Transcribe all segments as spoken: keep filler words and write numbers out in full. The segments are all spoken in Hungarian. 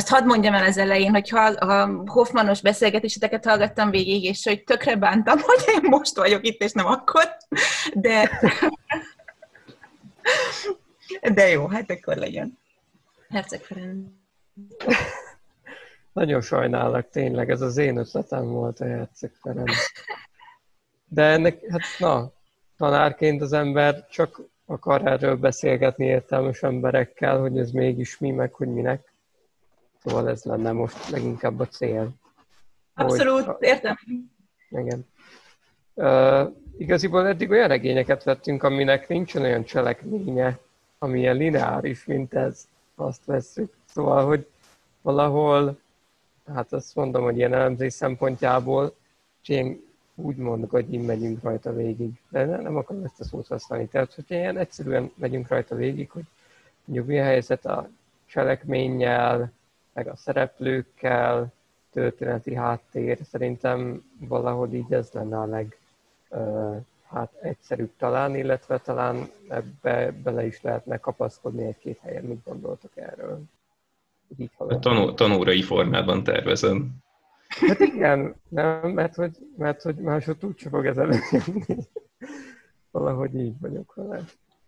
azt hadd mondjam el az elején, hogy ha a Hoffmanos beszélgetéseteket hallgattam végig, és hogy tökre bántam, hogy én most vagyok itt, és nem akkor, de, de jó, hát akkor legyen. Herceg Ferenc. Nagyon sajnálok, tényleg, ez az én ötletem volt a Herceg Ferenc. De ennek, hát na, tanárként az ember csak akar erről beszélgetni értelmes emberekkel, hogy ez mégis mi, meg hogy minek. Szóval ez lenne most leginkább a cél. Abszolút, hogy, értem. Igen. Uh, igaziból eddig olyan regényeket vettünk, aminek nincsen olyan cselekménye, ami ilyen lineáris, mint ez, azt vesszük. Szóval, hogy valahol, hát azt mondom, hogy ilyen elemzés szempontjából, és én úgy mondok, hogy így megyünk rajta végig. De nem akarom ezt a szót használni. Tehát, hogyha ilyen egyszerűen megyünk rajta végig, hogy mondjuk mi a helyzet a cselekménnyel, meg a szereplőkkel, történeti háttér, szerintem valahogy így ez lenne a leg uh, hát egyszerűbb talán, illetve talán ebbe bele is lehetne kapaszkodni egy-két helyen, mit gondoltok erről. Így a tanú, tanórai formában tervezem. Hát igen, nem, mert hogy, mert hogy máshogy úgyse fog ez előjönni. Valahogy így vagyok vele.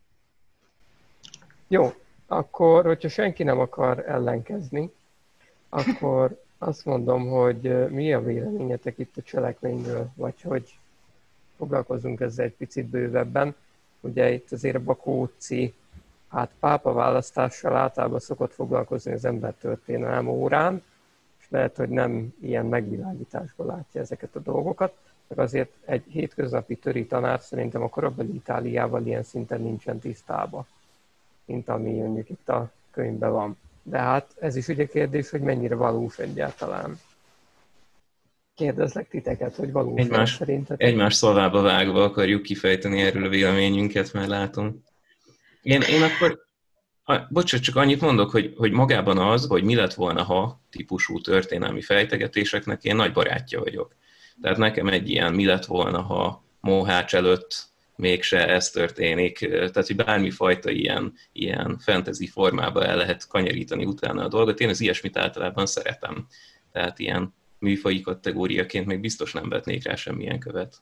Jó, akkor, hogyha senki nem akar ellenkezni, akkor azt mondom, hogy mi a véleményetek itt a cselekményről, vagy hogy foglalkozunk ezzel egy picit bővebben. Ugye itt azért a Bakóczi, hát pápa választással általában szokott foglalkozni az embertörténelem órán, és lehet, hogy nem ilyen megvilágításból látja ezeket a dolgokat, meg azért egy hétköznapi töri tanár szerintem a korabeli Itáliával ilyen szinten nincsen tisztában, mint ami mondjuk itt a könyvben van. De hát ez is ugye kérdés, hogy mennyire valós egyáltalán. Kérdezlek titeket, hogy valós egymás, szerintetek. Egymás szavába vágva akarjuk kifejteni erről a véleményünket, már látom. Én, én akkor, bocsánat, csak annyit mondok, hogy, hogy magában az, hogy mi lett volna, ha típusú történelmi fejtegetéseknek én nagy barátja vagyok. Tehát nekem egy ilyen mi lett volna, ha Mohács előtt mégse ez történik. Tehát, hogy bármifajta ilyen, ilyen fantasy formába el lehet kanyarítani utána a dolgot. Én az ilyesmit általában szeretem. Tehát ilyen műfaji kategóriaként még biztos nem vetnék rá semmilyen követ.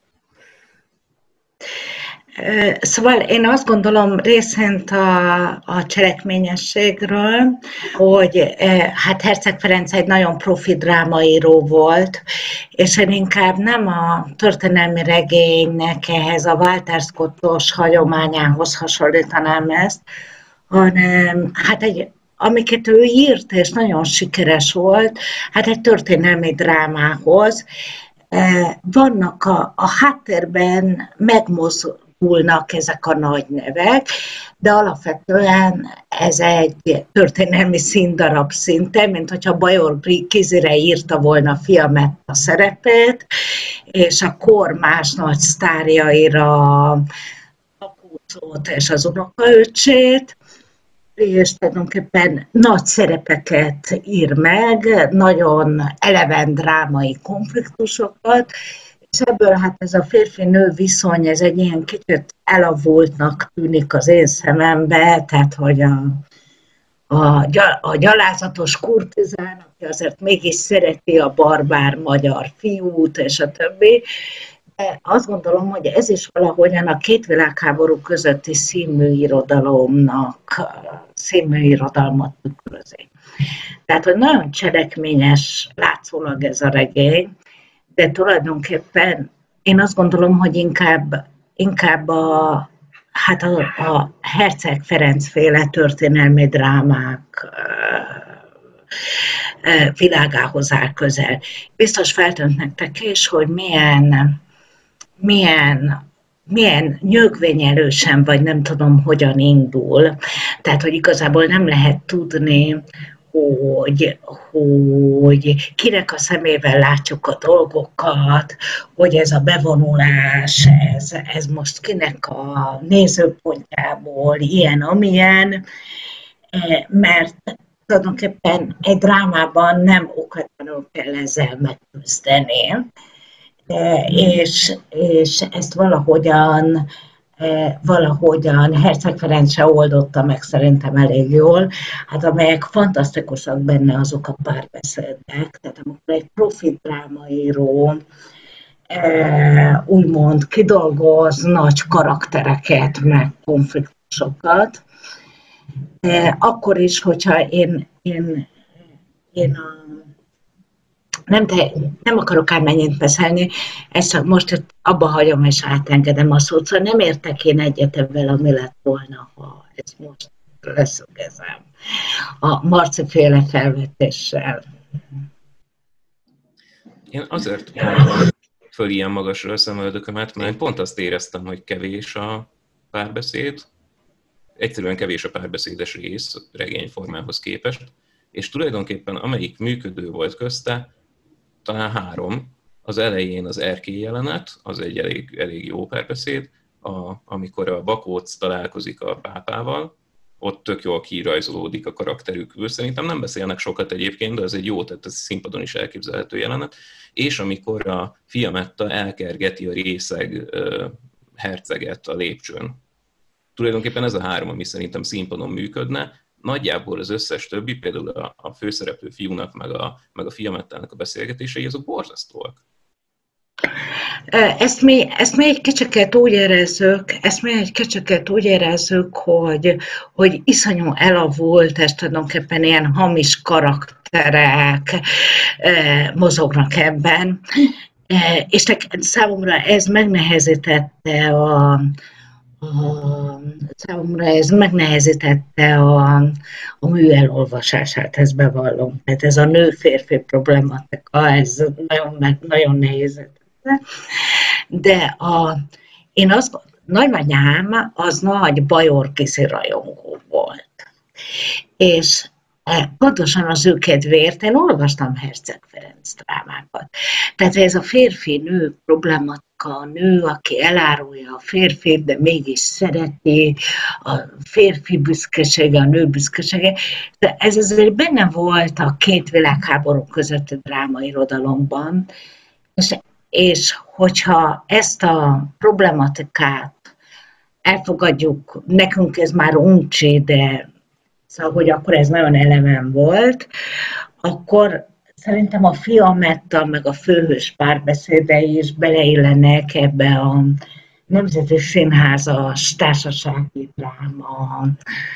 Szóval én azt gondolom részint a, a cselekményességről, hogy hát Herceg Ferenc egy nagyon profi drámaíró volt, és én inkább nem a történelmi regénynek ehhez a Walter Scottos hagyományához hasonlítanám ezt, hanem hát egy, amiket ő írt, és nagyon sikeres volt, hát egy történelmi drámához. Vannak a, a háttérben megmozdulnak ezek a nagy nevek, de alapvetően ez egy történelmi színdarab szinte, mint hogyha Bajor Kizire írta volna a Fiamet a szerepét, és a kor más nagy sztárjaira a Bakócot és az unokaöccsét, és tulajdonképpen nagy szerepeket ír meg, nagyon eleven drámai konfliktusokat, és ebből hát ez a férfi-nő viszony, ez egy ilyen kicsit elavultnak tűnik az én szemembe, tehát hogy a, a, a gyalázatos kurtizán, aki azért mégis szereti a barbár magyar fiút, és a többi. De azt gondolom, hogy ez is valahogyan a két világháború közötti színműirodalomnak, színműirodalmat tükrözi. Tehát, hogy nagyon cselekményes látszólag ez a regény, de tulajdonképpen én azt gondolom, hogy inkább, inkább a, hát a, a Herceg Ferenc féle történelmi drámák világához áll közel. Biztos feltűnt nektek is, hogy milyen milyen, milyen nyögvényelősen, vagy nem tudom, hogyan indul. Tehát, hogy igazából nem lehet tudni, hogy, hogy kinek a szemével látjuk a dolgokat, hogy ez a bevonulás, ez, ez most kinek a nézőpontjából ilyen, amilyen, mert tulajdonképpen egy drámában nem okvetlenül kell ezzel megküzdeni. És, és ezt valahogyan valahogyan Herceg Ferenc se oldotta meg szerintem elég jól, hát amelyek fantasztikusak benne azok a párbeszédek, tehát amikor egy profi drámaíró úgymond kidolgoz nagy karaktereket, meg konfliktusokat, akkor is, hogyha én, én, én a Nem, te, nem akarok ármennyit beszélni, ezt csak most abba hagyom és átengedem a szót, szóval nem értek én egyet ebben, ami lett volna, ha ez most leszögezem a Marci féle felvetéssel. Én azért mondom föl ilyen magasra a szemöldökömet, mert pont azt éreztem, hogy kevés a párbeszéd, egyszerűen kevés a párbeszédes rész regényformához képest, és tulajdonképpen amelyik működő volt közte, talán három. Az elején az erkély jelenet, az egy elég, elég jó párbeszéd, a, amikor a Bakóc találkozik a pápával, ott tök jól kirajzolódik a karakterükből. Szerintem nem beszélnek sokat egyébként, de ez egy jó, tehát ez színpadon is elképzelhető jelenet. És amikor a Fiametta elkergeti a részeg uh, herceget a lépcsőn. Tulajdonképpen ez a három, ami szerintem színpadon működne. Nagyjából az összes többi, például a, a főszereplő fiúnak, meg a, meg a Fiamettának a beszélgetései, azok borzasztóak. Ezt mi, ezt mi egy kicsiket úgy érezzük, ezt mi egy kicsiket úgy érezzük, hogy, hogy iszonyú elavult, és tulajdonképpen ilyen hamis karakterek eh, mozognak ebben. Eh, és számomra ez megnehezítette a A, számomra ez megnehezítette a, a mű elolvasását, ezt bevallom. Tehát ez a nő-férfi problematika, ez nagyon, nagyon nehéz. De a, én azt nagyanyám az nagy bajorkiszi rajongó volt. És pontosan az ő kedvéért én olvastam Herceg Ferenc drámákat. Tehát ez a férfi-nő problematika, a nő, aki elárulja a férfit, de mégis szereti, a férfi büszkesége, a nő büszkesége. De ez azért benne volt a két világháború közötti drámairodalomban, és, és hogyha ezt a problematikát elfogadjuk, nekünk ez már uncsi, de szóval, hogy akkor ez nagyon eleven volt, akkor szerintem a Fiametta meg a főhős párbeszédei is beleillenek ebbe a Nemzeti Színházas társasági dráma,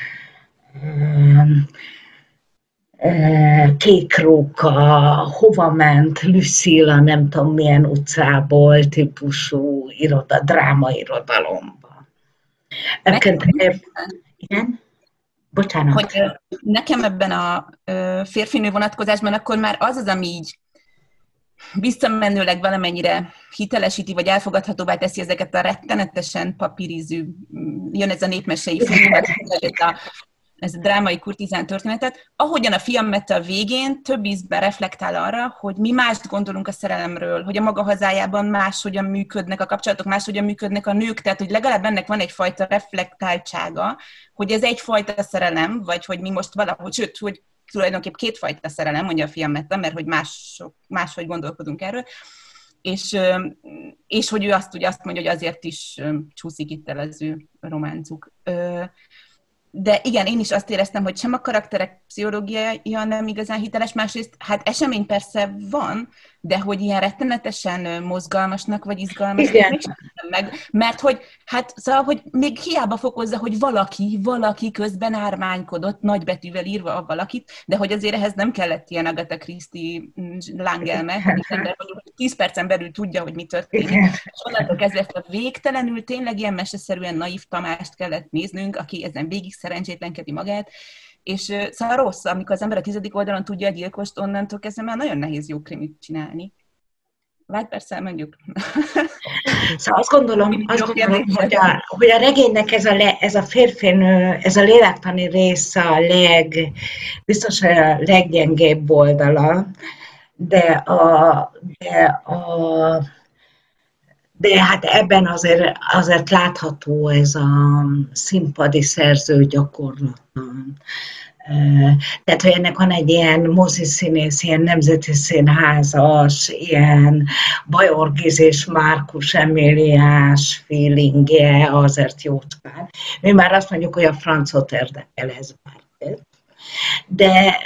Kék róka, hova ment Lucilla, nem tudom milyen utcából típusú iroda, drámairodalomba. Igen? Bocsánat. Hogy nekem ebben a férfinő vonatkozásban akkor már az az, ami így visszamenőleg valamennyire hitelesíti, vagy elfogadhatóvá teszi ezeket a rettenetesen papírizű, jön ez a népmesei film, ez a, ez a drámai kurtizán történetet, ahogyan a Fiametta a végén több ízben reflektál arra, hogy mi mást gondolunk a szerelemről, hogy a maga hazájában máshogyan működnek a kapcsolatok, máshogyan működnek a nők, tehát hogy legalább ennek van egyfajta reflektáltsága, hogy ez egyfajta szerelem, vagy hogy mi most valahogy, sőt, hogy tulajdonképp kétfajta szerelem, mondja a Fiametta, mert hogy mások, máshogy gondolkodunk erről, és, és hogy ő azt, ugye azt mondja, hogy azért is csúszik itt el az ő románcuk. De igen, én is azt éreztem, hogy sem a karakterek pszichológiája nem igazán hiteles, másrészt, hát esemény persze van, de hogy ilyen rettenetesen mozgalmasnak vagy izgalmasnak meg, mert hogy, hát szóval, hogy még hiába fokozza, hogy valaki, valaki közben ármánykodott, nagybetűvel írva a valakit, de hogy azért ehhez nem kellett ilyen Agatha Christie lángelme, hogy ember mondjuk tíz percen belül tudja, hogy mi történik. És onnantól kezdve ezt a végtelenül tényleg ilyen meseszerűen naív Tamást kellett néznünk, aki ezen végig szerencsétlenkedi magát, és szóval rossz, amikor az ember a tizedik oldalon tudja a gyilkost, onnantól kezdve már nagyon nehéz jó krimit csinálni. Vagy persze, mondjuk. Szóval azt gondolom, azt gondolom hogy, a, hogy a regénynek ez a, le, ez a férfinő, ez a lélektani része a leg, biztos a leggyengébb oldala, de a, de a De hát ebben azért, azért látható ez a színpadi szerző gyakorlata. Tehát, hogy ennek van egy ilyen moziszínész, ilyen nemzeti színházas, ilyen Bajor Giz és Márkus Emiliás feelingje azért jócskán. Mi már azt mondjuk, hogy a francot érdekel ez már. De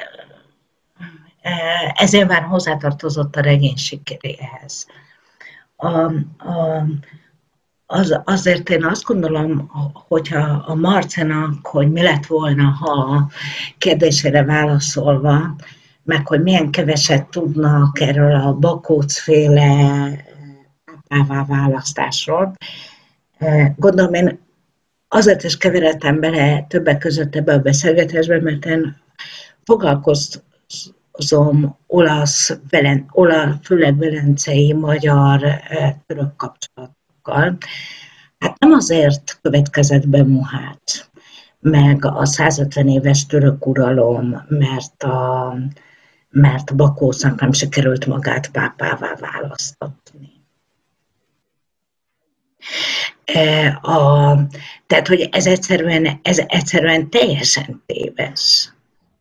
ezért már hozzátartozott a regény sikeréhez. A, a, az, azért én azt gondolom, hogyha a Marcenak, hogy mi lett volna, ha kérdésére válaszolva, meg hogy milyen keveset tudnak erről a Bakóc-féle pápává választásról, gondolom én azért is keveredtem bele többek között ebbe a beszélgetésbe, mert én foglalkozom olasz, velen, olasz főleg velencei, magyar, török kapcsolatokkal. Hát nem azért következett be Mohács, meg a százötven éves török uralom, mert a, mert Bakócnak nem sikerült magát pápává választatni. A, tehát, hogy ez egyszerűen, ez egyszerűen teljesen téves.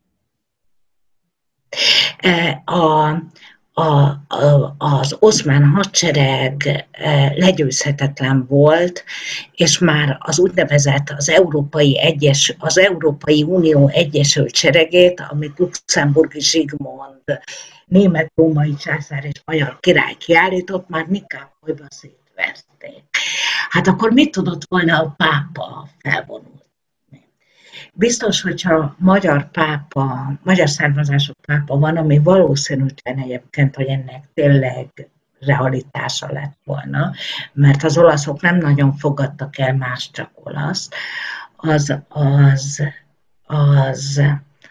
A, a, a, az oszmán hadsereg legyőzhetetlen volt, és már az úgynevezett az Európai, Egyes, az Európai Unió Egyesült Seregét, amit luxemburgi Zsigmond, német-római császár és magyar király kiállított, már Nikápolyba szétverték. Hát akkor mit tudott volna a pápa felvonulni? Biztos, hogyha magyar pápa, magyar származású pápa van, ami valószínűtlen egyébként, hogy ennek tényleg realitása lett volna, mert az olaszok nem nagyon fogadtak el más, csak olasz, az, az, az,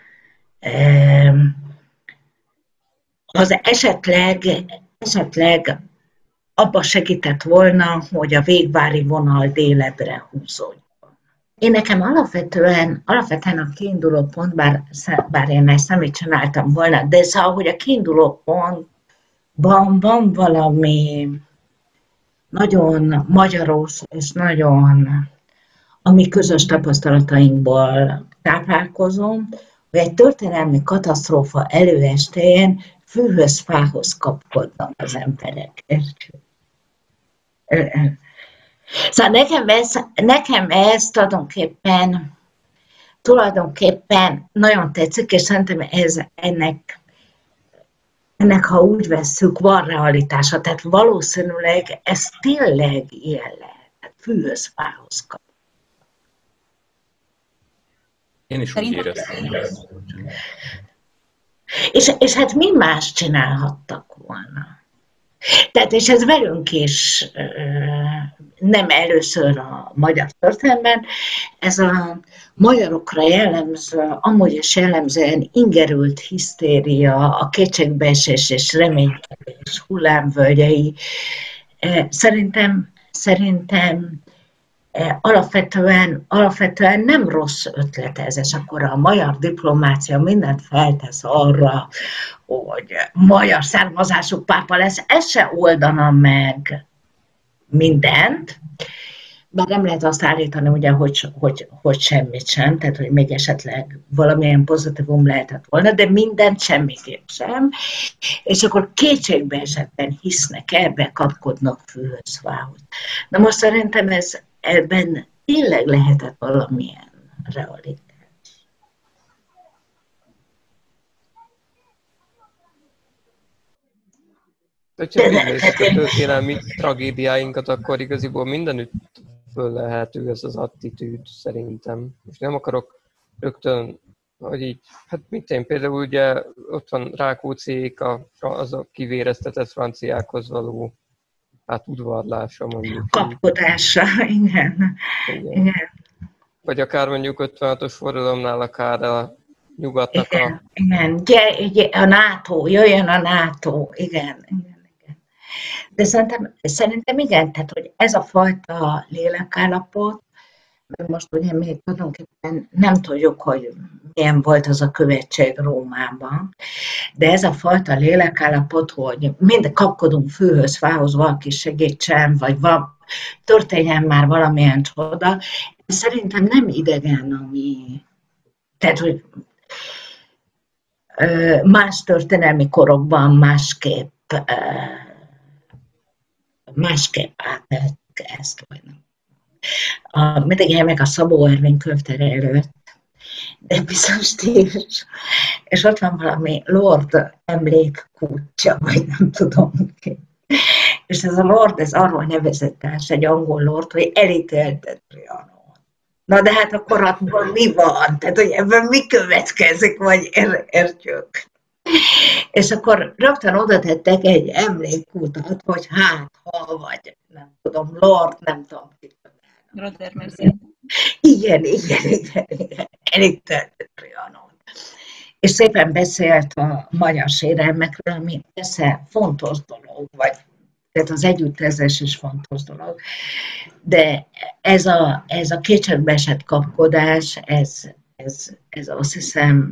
az esetleg, esetleg abba segített volna, hogy a végvári vonal délebre húzódjon. Én nekem alapvetően, alapvetően a kiinduló pont, bár, bár én ezt nem így csináltam volna, de szóval, hogy a kiinduló pontban van valami nagyon magyaros, és nagyon a mi közös tapasztalatainkból táplálkozom, hogy egy történelmi katasztrófa előestéjén fűhöz, fához kapkodnak az emberek. Szóval nekem ez, nekem ez tulajdonképpen, tulajdonképpen nagyon tetszik, és szerintem ez ennek, ennek, ha úgy vesszük, van realitása. Tehát valószínűleg ez tényleg ilyen lehet. Fűhöz, fához kap. Én is úgy éreztem. És, és hát mi más csinálhattak volna? Tehát, és ez velünk is nem először a magyar történelemben, ez a magyarokra jellemző, amúgy is jellemzően ingerült hisztéria, a kétségbeesés és reménykedés hullámvölgyei. Szerintem, szerintem alapvetően, alapvetően nem rossz ötlet ez, és akkor a magyar diplomácia mindent feltesz arra, hogy magyar származású pápa lesz, ez se oldana meg mindent, bár nem lehet azt állítani, ugye, hogy, hogy, hogy semmit sem, tehát hogy még esetleg valamilyen pozitívum lehetett volna, de mindent semmiképp sem, és akkor kétségbe esetben hisznek ebbe, kapkodnak fűhöz, fához. Na most szerintem ez ebben tényleg lehetett valamilyen realitás. Ha megnézzük a történelmi tragédiáinkat, akkor igaziból mindenütt föl lehető ez az attitűd szerintem. Most nem akarok rögtön, hogy így, hát mit én például ugye ott van Rákócziék, a, az a kivéreztetett franciákhoz való hát udvarlása mondjuk. Kapkodása, igen. igen. igen. Vagy akár mondjuk ötvenhatos forradalomnál akár a nyugatnak igen, a... Igen, igen, a NATO, jöjjön a NATO, igen, igen. De szerintem, szerintem igen, tehát hogy ez a fajta lélekállapot, mert most ugye még tulajdonképpen nem tudjuk, hogy milyen volt az a követség Rómában, de ez a fajta lélekállapot, hogy mind kapkodunk fűhöz, fához, valaki segítsen, vagy val- történjen már valamilyen csoda, szerintem nem idegen, ami... Tehát, hogy más történelmi korokban másképp, másképp átéltük ezt. A, mindig meg a Szabó Ervin könyvtár előtt, de bizonyos stílus, és ott van valami Lord emlékkútja, vagy nem tudom ki. És ez a Lord, ez arról nevezett el, egy angol Lord, hogy elítélte Trianont. Na de hát akkor abban mi van? Tehát, hogy ebben mi következik, vagy értjük? És akkor rögtön oda tettek egy emlékútat, hogy hát, ha vagy, nem tudom, Lord, nem tudom ki. Roder Mercy. Igen, igen, igen, igen. Elítélte Trianont. És szépen beszélt a magyar sérelmekről, ami persze fontos dolog, vagy tehát az együttezés is fontos dolog. De ez a, ez a kétségbe esett kapkodás, ez, ez, ez azt hiszem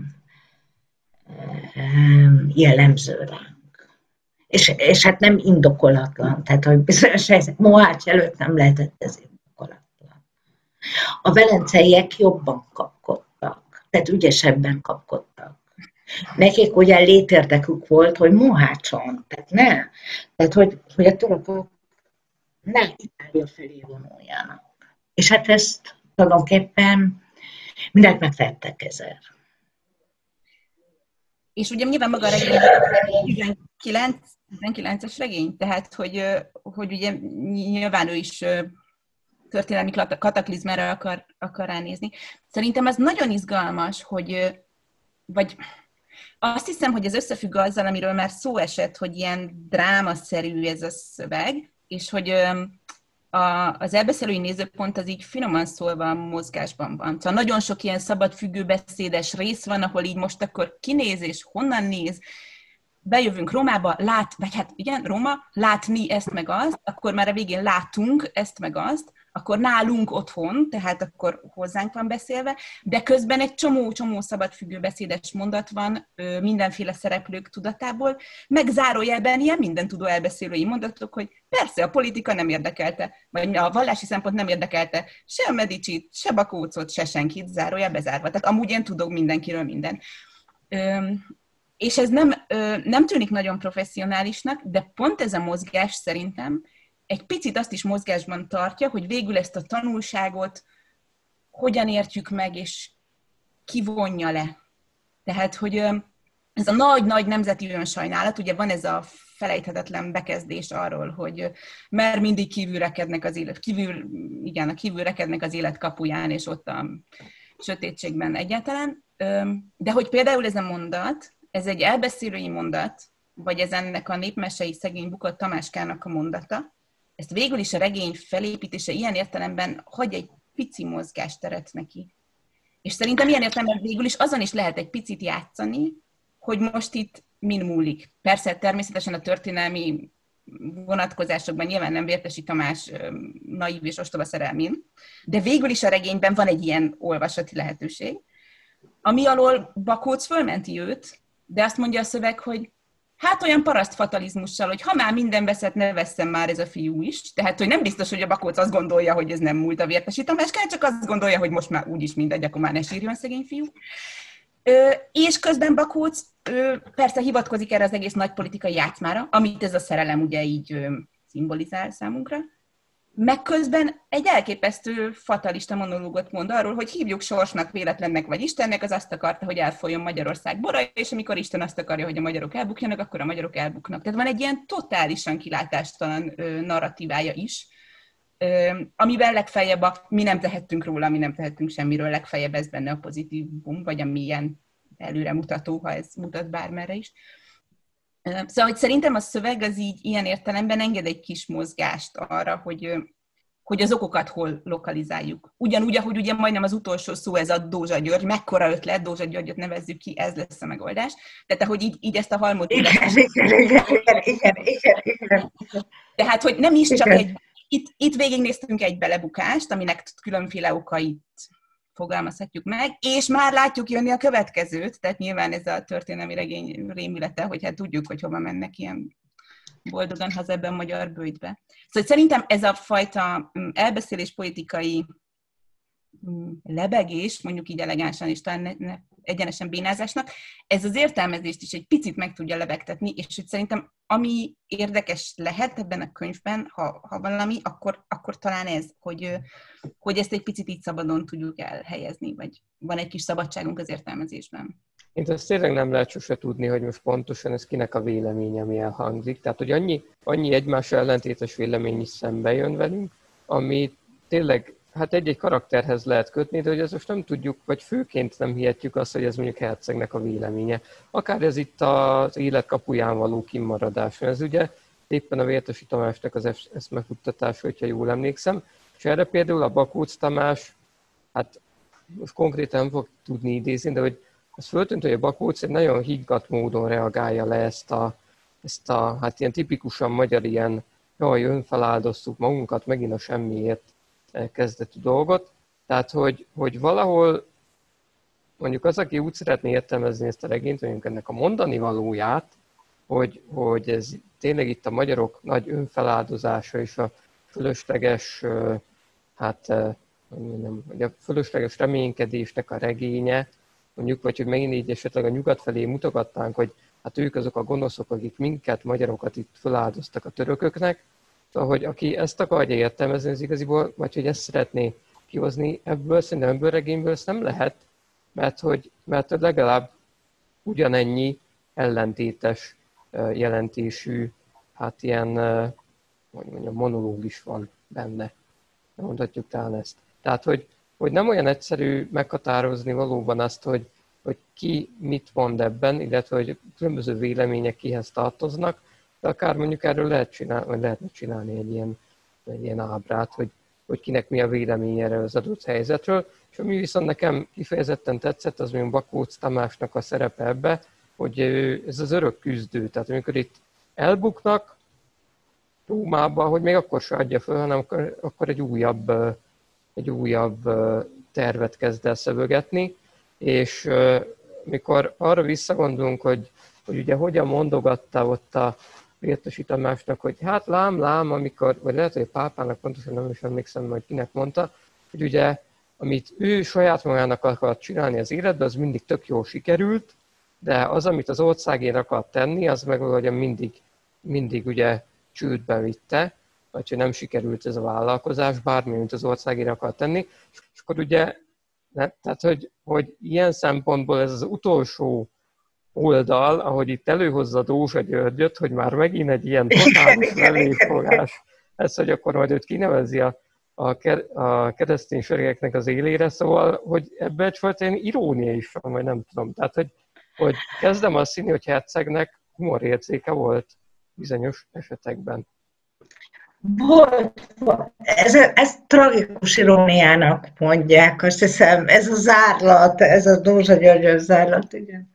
jellemző ránk. És, és hát nem indokolatlan, tehát hogy bizonyos helyzet, Mohács előtt nem lehetett ez indokolatlan. A velenceiek jobban kapkodtak, tehát ügyesebben kapkodtak. Nekik ugye létérdekük volt, hogy Mohácson, tehát ne, tehát hogy, hogy a törökök ne Itália felé vonuljanak. És hát ezt tulajdonképpen mindent megtettek ezzel. És ugye nyilván maga a regény tizenkilences regény, tehát hogy, hogy ugye nyilván ő is történelmi kataklizmára akar, akar ránézni. Szerintem az nagyon izgalmas, hogy vagy azt hiszem, hogy ez összefügg azzal, amiről már szó esett, hogy ilyen drámaszerű ez a szöveg, és hogy a, az elbeszélői nézőpont az így finoman szólva mozgásban van. Szóval nagyon sok ilyen szabad függőbeszédes rész van, ahol így most akkor kinéz és honnan néz, bejövünk Rómába, lát, vagy hát igen, Róma, látni ezt meg azt, akkor már a végén látunk ezt meg azt, akkor nálunk otthon, tehát akkor hozzánk van beszélve, de közben egy csomó-csomó szabadfüggő beszédes mondat van mindenféle szereplők tudatából, meg zárójelben ilyen minden tudó elbeszélői mondatok, hogy persze a politika nem érdekelte, vagy a vallási szempont nem érdekelte se a Medicsit, se Bakócot, se senkit, zárójel bezárva. Tehát amúgy én tudok mindenkiről minden. És ez nem, nem tűnik nagyon professzionálisnak, de pont ez a mozgás szerintem egy picit azt is mozgásban tartja, hogy végül ezt a tanulságot hogyan értjük meg, és kivonja le. Tehát, hogy ez a nagy-nagy nemzeti önsajnálat, ugye van ez a felejthetetlen bekezdés arról, hogy mert mindig kívülrekednek az élet, kívül, igen, a kívülrekednek az élet kapuján, és ott a sötétségben egyáltalán. De hogy például ez a mondat, ez egy elbeszélői mondat, vagy ez ennek a népmesei szegény bukott Tamáskának a mondata, ezt végül is a regény felépítése ilyen értelemben hagy egy pici mozgásteret neki. És szerintem ilyen értelemben végül is azon is lehet egy picit játszani, hogy most itt min múlik. Persze természetesen a történelmi vonatkozásokban nyilván nem Vértesi Tamás naív és ostoba szerelmén, de végül is a regényben van egy ilyen olvasati lehetőség, ami alól Bakóc fölmenti őt, de azt mondja a szöveg, hogy hát olyan paraszt fatalizmussal, hogy ha már minden veszett, ne vesszen már ez a fiú is. Tehát, hogy nem biztos, hogy a Bakóc azt gondolja, hogy ez nem múlt a Vértesi Tamáskán, csak azt gondolja, hogy most már úgyis mindegy, akkor már ne sírjon szegény fiú. Ö, és közben Bakóc ö, persze hivatkozik erre az egész nagy politikai játszmára, amit ez a szerelem ugye így ö, szimbolizál számunkra. Meg közben egy elképesztő fatalista monológot mond arról, hogy hívjuk sorsnak, véletlennek vagy Istennek, az azt akarta, hogy elfolyjon Magyarország bora, és amikor Isten azt akarja, hogy a magyarok elbukjanak, akkor a magyarok elbuknak. Tehát van egy ilyen totálisan kilátástalan ö, narratívája is, ö, amiben legfeljebb a mi nem tehettünk róla, mi nem tehettünk semmiről, legfeljebb ez benne a pozitívum, vagy a milyen előremutató, ha ez mutat bármerre is. Szóval, hogy szerintem a szöveg az így ilyen értelemben enged egy kis mozgást arra, hogy, hogy az okokat hol lokalizáljuk. Ugyanúgy, ahogy ugye majdnem az utolsó szó ez a Dózsa György, mekkora ötlet, Dózsa Györgyöt nevezzük ki, ez lesz a megoldás. Tehát, ahogy így, így ezt a halmot... Igen, igen, igen, igen, igen, igen. Tehát, hogy nem is csak egy... Itt, itt végignéztünk egy belebukást, aminek különféle okait fogalmazhatjuk meg, és már látjuk jönni a következőt, tehát nyilván ez a történelmi regény rémülete, hogy hát tudjuk, hogy hova mennek ilyen boldogan haza ebben a magyar bőjtbe. Szóval szerintem ez a fajta elbeszélés politikai lebegés, mondjuk így elegánsan, és talán ne, ne egyenesen bénázásnak, ez az értelmezést is egy picit meg tudja lebegtetni, és hogy szerintem ami érdekes lehet ebben a könyvben, ha, ha valami, akkor, akkor talán ez, hogy, hogy ezt egy picit így szabadon tudjuk elhelyezni, vagy van egy kis szabadságunk az értelmezésben. Én ezt tényleg nem lehet sose tudni, hogy most pontosan ez kinek a véleménye, ami elhangzik. Tehát, hogy annyi, annyi egymás ellentétes vélemény is szembe jön velünk, ami tényleg hát egy-egy karakterhez lehet kötni, de hogy ezt most nem tudjuk, vagy főként nem hihetjük azt, hogy ez mondjuk Hercegnek a véleménye. Akár ez itt az élet kapuján való kimaradás. Ez ugye éppen a Vértesi Tamásnak az eszmefuttatása, hogyha jól emlékszem. És erre például a Bakóc Tamás, hát most konkrétan nem fog tudni idézni, de hogy az föltűnt, hogy a Bakóc egy nagyon higgadt módon reagálja le ezt a, ezt a hát ilyen tipikusan magyar ilyen, jaj, önfeláldoztuk magunkat megint a semmiért kezdetű dolgot. Tehát, hogy, hogy valahol mondjuk az, aki úgy szeretné értelmezni ezt a regényt, mondjuk ennek a mondani valóját, hogy, hogy ez tényleg itt a magyarok nagy önfeláldozása és a fölösleges, hát mondjam, hogy a fölösleges reménykedésnek a regénye, mondjuk, vagy hogy megint így esetleg a nyugat felé mutogatnánk, hogy hát ők azok a gonoszok, akik minket, magyarokat itt feláldoztak a törököknek. Szóval, hogy aki ezt akarja értelmezni, az igaziból, vagy hogy ezt szeretné kihozni ebből, szerintem ebből a regényből ezt nem lehet, mert hogy, mert legalább ugyanennyi ellentétes jelentésű, hát ilyen, hogy mondjam, monológ is van benne. Mondhatjuk talán ezt. Tehát, hogy, hogy nem olyan egyszerű meghatározni valóban azt, hogy, hogy ki mit mond ebben, illetve hogy különböző vélemények kihez tartoznak, de akár mondjuk erről lehet csinálni, vagy lehetne csinálni egy ilyen, egy ilyen ábrát, hogy, hogy kinek mi a véleménye erről az adott helyzetről. És ami viszont nekem kifejezetten tetszett, az mondjuk Bakóc Tamásnak a szerepe ebbe, hogy ez az örök küzdő. Tehát amikor itt elbuknak Rómába, hogy még akkor se adja föl, hanem akkor, akkor egy újabb, egy újabb tervet kezd el szövögetni. És mikor arra visszagondolunk, hogy, hogy ugye hogyan mondogatta ott a Vértesi Tamásnak, hogy hát lám, lám, amikor, vagy lehet, hogy a pápának pontosan nem is emlékszem, hogy kinek mondta, hogy ugye, amit ő saját magának akart csinálni az életben, az mindig tök jól sikerült, de az, amit az országért akart tenni, az meg ugye mindig, mindig ugye csődbe vitte, vagy hogy nem sikerült ez a vállalkozás, bármi, mint az országért akart tenni. És akkor ugye, tehát, hogy, hogy ilyen szempontból ez az utolsó oldal, ahogy itt előhozza Dózsa Györgyöt, hogy már megint egy ilyen totális lelépfogás. Ez, hogy akkor majd őt kinevezi a, a, a keresztény seregeknek az élére, szóval, hogy ebben egyfajta ilyen irónia is van, vagy nem tudom. Tehát, hogy, hogy kezdem azt hinni, hogy Hercegnek humorérzéke volt bizonyos esetekben. Volt, volt. Ez, ez tragikus iróniának mondják, azt hiszem, ez a zárlat, ez a Dózsa Györgyös zárlat, igen.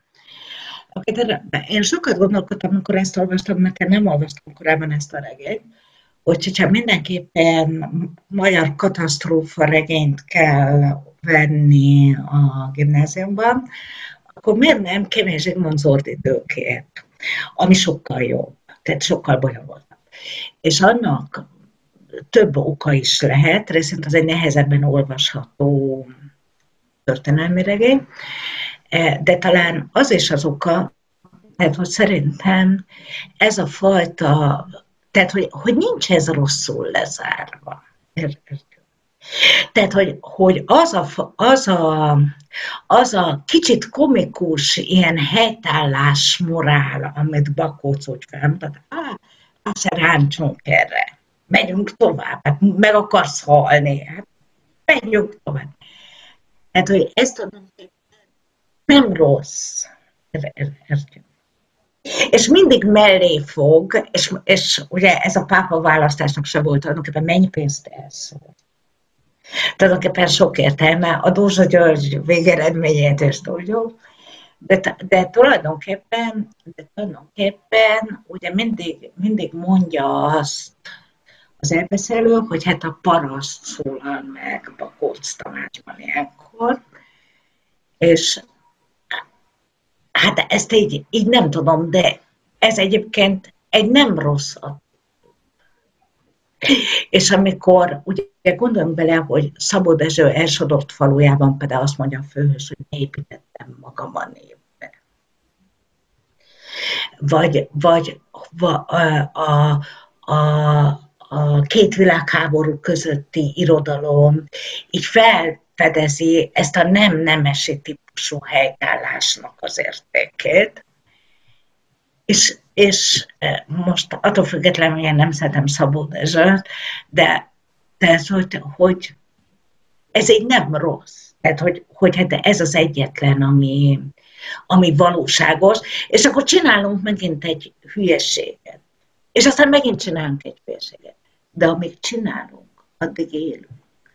Én sokat gondolkodtam, amikor ezt olvastam, mert én nem olvastam korábban ezt a regényt, hogyha mindenképpen magyar katasztrófa regényt kell venni a gimnáziumban, akkor miért nem Kemény Zsigmond Zordi Tőkét, ami sokkal jobb, tehát sokkal bonyolultabb. És annak több oka is lehet, részint az egy nehezebben olvasható történelmi regény, de talán az is az oka, tehát hogy szerintem ez a fajta, tehát hogy, hogy nincs ez rosszul lezárva. Tehát, hogy, hogy az, a, az, a, az a kicsit komikus ilyen helytállás morál, amit Bakóc úgy felmutat, á, azt se ráncsunk erre, megyünk tovább, hát meg akarsz halni, hát megyünk tovább. Tehát, hogy ezt tudom, nem rossz. És mindig mellé fog, és, és ugye ez a pápa választásnak se volt tulajdonképpen mennyi pénzt elszól. Tulajdonképpen sok értelme, a Dózsa György végeredményét is tudjuk, de, de, tulajdonképpen, de tulajdonképpen ugye mindig, mindig mondja azt az elbeszélő, hogy hát a paraszt szólal meg Bakóc Tamásban ilyenkor, és hát ezt így, így nem tudom, de ez egyébként egy nem rossz attitűd. És amikor, ugye gondoljunk bele, hogy Szabó Dezső elsodort falujában például azt mondja a főhős, hogy ne építettem magam a népbe. Vagy, vagy a, a, a, a két világháború közötti irodalom így felfedezi ezt a nem nemesi típusú helytállásnak az értékét. És, és most attól függetlenül, hogy én nem szeretem Szabó Dezsőt, de, de ez, hogy, hogy ez így nem rossz. Tehát, hogy, hogy hát ez az egyetlen, ami, ami valóságos, és akkor csinálunk megint egy hülyeséget. És aztán megint csinálunk egy hülyeséget. De amíg csinálunk, addig élünk.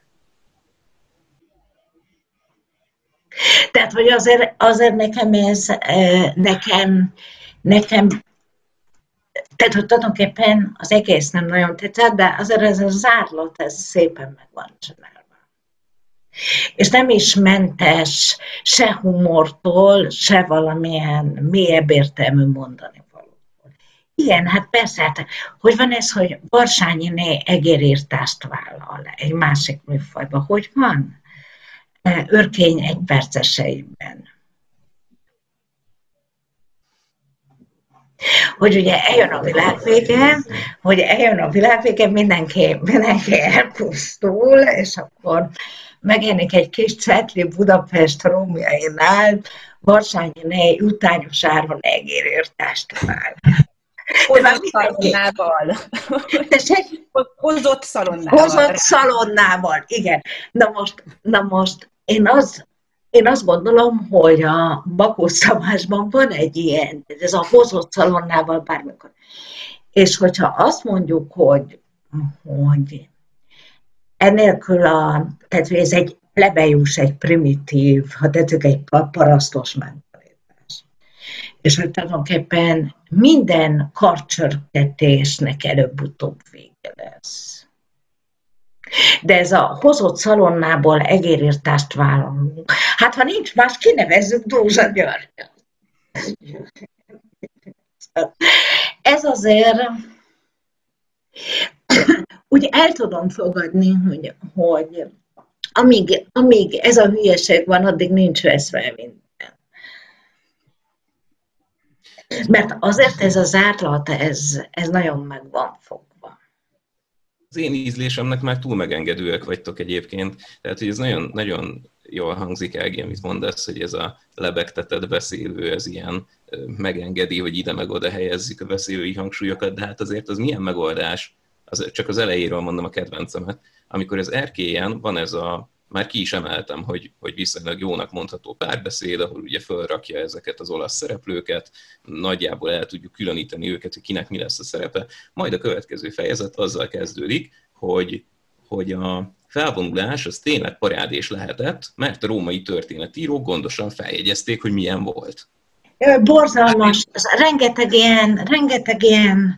Tehát, hogy azért, azért nekem ez, nekem, nekem, tehát, hogy tulajdonképpen az egész nem nagyon tetszett, de azért ez a zárlat, ez szépen meg van csinálva. És nem is mentes se humortól, se valamilyen mélyebb értelmű mondani valóból. Igen, hát persze, hát, hogy van ez, hogy Barsányiné egérírtást vállal egy másik műfajban. Hogy van? Örkény egyperceseiben. Hogy ugye eljön a világvége, hogy eljön a világvége, mindenki, mindenki elpusztul, és akkor megjelenik egy kis cetli Budapest rómjainál, Barsányiné utányos árva egérírtást vál. Hozott szalonnával. Hozott szalonnával. Hozott szalonnával, igen. Na most, na most én, az, én azt gondolom, hogy a Bakós Tamásban van egy ilyen, ez a hozott szalonnával bármikor. És hogyha azt mondjuk, hogy, hogy ennélkül a, tehát ez egy plebejus, egy primitív, ha tetszik, egy parasztos mentalitás. És hogy tulajdonképpen minden karcsörtetésnek előbb-utóbb vége lesz. De ez a hozott szalonnából egérírtást vállalunk. Hát ha nincs más, kinevezzük Dózsa Györgyöt. Ez azért, úgy el tudom fogadni, hogy, hogy amíg, amíg ez a hülyeség van, addig nincs veszve minden. Mert azért ez a zárlat, ez, ez nagyon meg van fogva. Az én ízlésemnek már túl megengedőek vagytok egyébként. Tehát, hogy ez nagyon, nagyon jól hangzik, Ági, amit mondasz, hogy ez a lebegtetett beszélő, ez ilyen megengedi, hogy ide meg oda helyezzük a beszélői hangsúlyokat, de hát azért az milyen megoldás, az, csak az elejéről mondom a kedvencemet, amikor az erkélyen van ez a, már ki is emeltem, hogy, hogy viszonylag jónak mondható párbeszéd, ahol ugye fölrakja ezeket az olasz szereplőket, nagyjából el tudjuk különíteni őket, hogy kinek mi lesz a szerepe. Majd a következő fejezet azzal kezdődik, hogy, hogy a felvonulás az tényleg parádés lehetett, mert a római történetírók gondosan feljegyezték, hogy milyen volt. Borzalmas, rengeteg ilyen, rengeteg ilyen,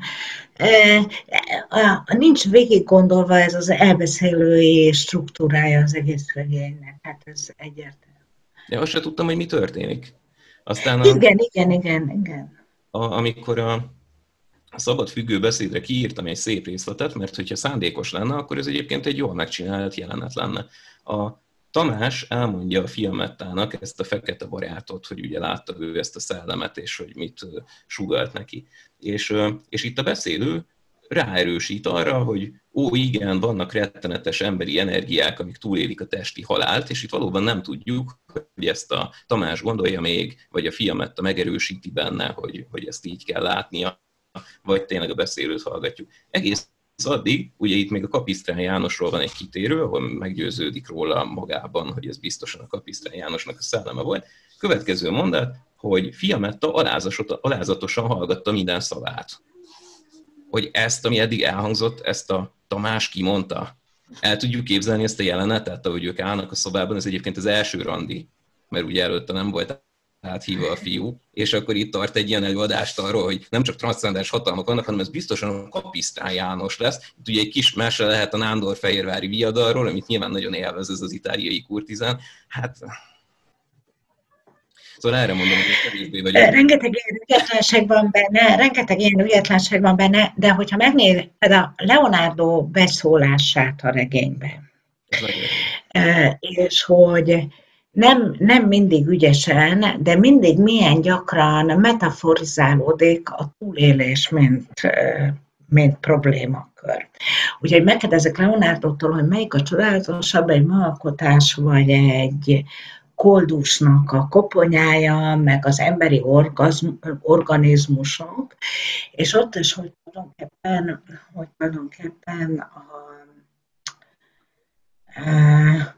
nincs végig gondolva ez az elbeszélői struktúrája az egész regénynek, hát ez egyértelmű. De azt sem tudtam, hogy mi történik. Aztán a, igen, igen, igen, igen. A, amikor a, a szabad függő beszédre kiírtam egy szép részletet, mert hogyha szándékos lenne, akkor ez egyébként egy jól megcsinált jelenet lenne. A Tamás elmondja a Fiamettának ezt a fekete barátot, hogy ugye látta ő ezt a szellemet, és hogy mit sugalt neki. És, és itt a beszélő ráerősít arra, hogy ó, igen, vannak rettenetes emberi energiák, amik túlélik a testi halált, és itt valóban nem tudjuk, hogy ezt a Tamás gondolja még, vagy a Fiametta megerősíti benne, hogy, hogy ezt így kell látnia, vagy tényleg a beszélőt hallgatjuk. Egész addig, ugye itt még a Kapisztrán Jánosról van egy kitérő, ahol meggyőződik róla magában, hogy ez biztosan a Kapisztrán Jánosnak a szelleme volt. Következő mondat, hogy Fiametta alázatosan hallgatta minden szavát. Hogy ezt, ami eddig elhangzott, ezt a Tamás kimondta. El tudjuk képzelni ezt a jelenetet, ahogy ők állnak a szobában, ez egyébként az első randi, mert ugye előtte nem volt áthívva a fiú, és akkor itt tart egy ilyen előadást arról, hogy nem csak transzcendens hatalmak vannak, hanem ez biztosan a Kapisztrán János lesz. Itt ugye egy kis mese lehet a nándorfehérvári viadalról, amit nyilván nagyon élvez ez az itáliai kurtizán. Hát... Szóval erre mondom, hogy kevésbé vagyok. Rengeteg ilyen ügyetlenség van benne, rengeteg ilyen ügyetlenség van benne, de hogyha megnézed a Leonardo beszólását a regényben, és hogy nem, nem mindig ügyesen, de mindig milyen gyakran metaforizálódik a túlélés, mint, mint problémakör. Úgyhogy megkérdezek Leonardótól, hogy melyik a csodálatosabb, egy maalkotás, vagy egy koldusnak a koponyája, meg az emberi orgazm, organizmusok, és ott is, hogy tulajdonképpen, hogy tulajdonképpen a, a,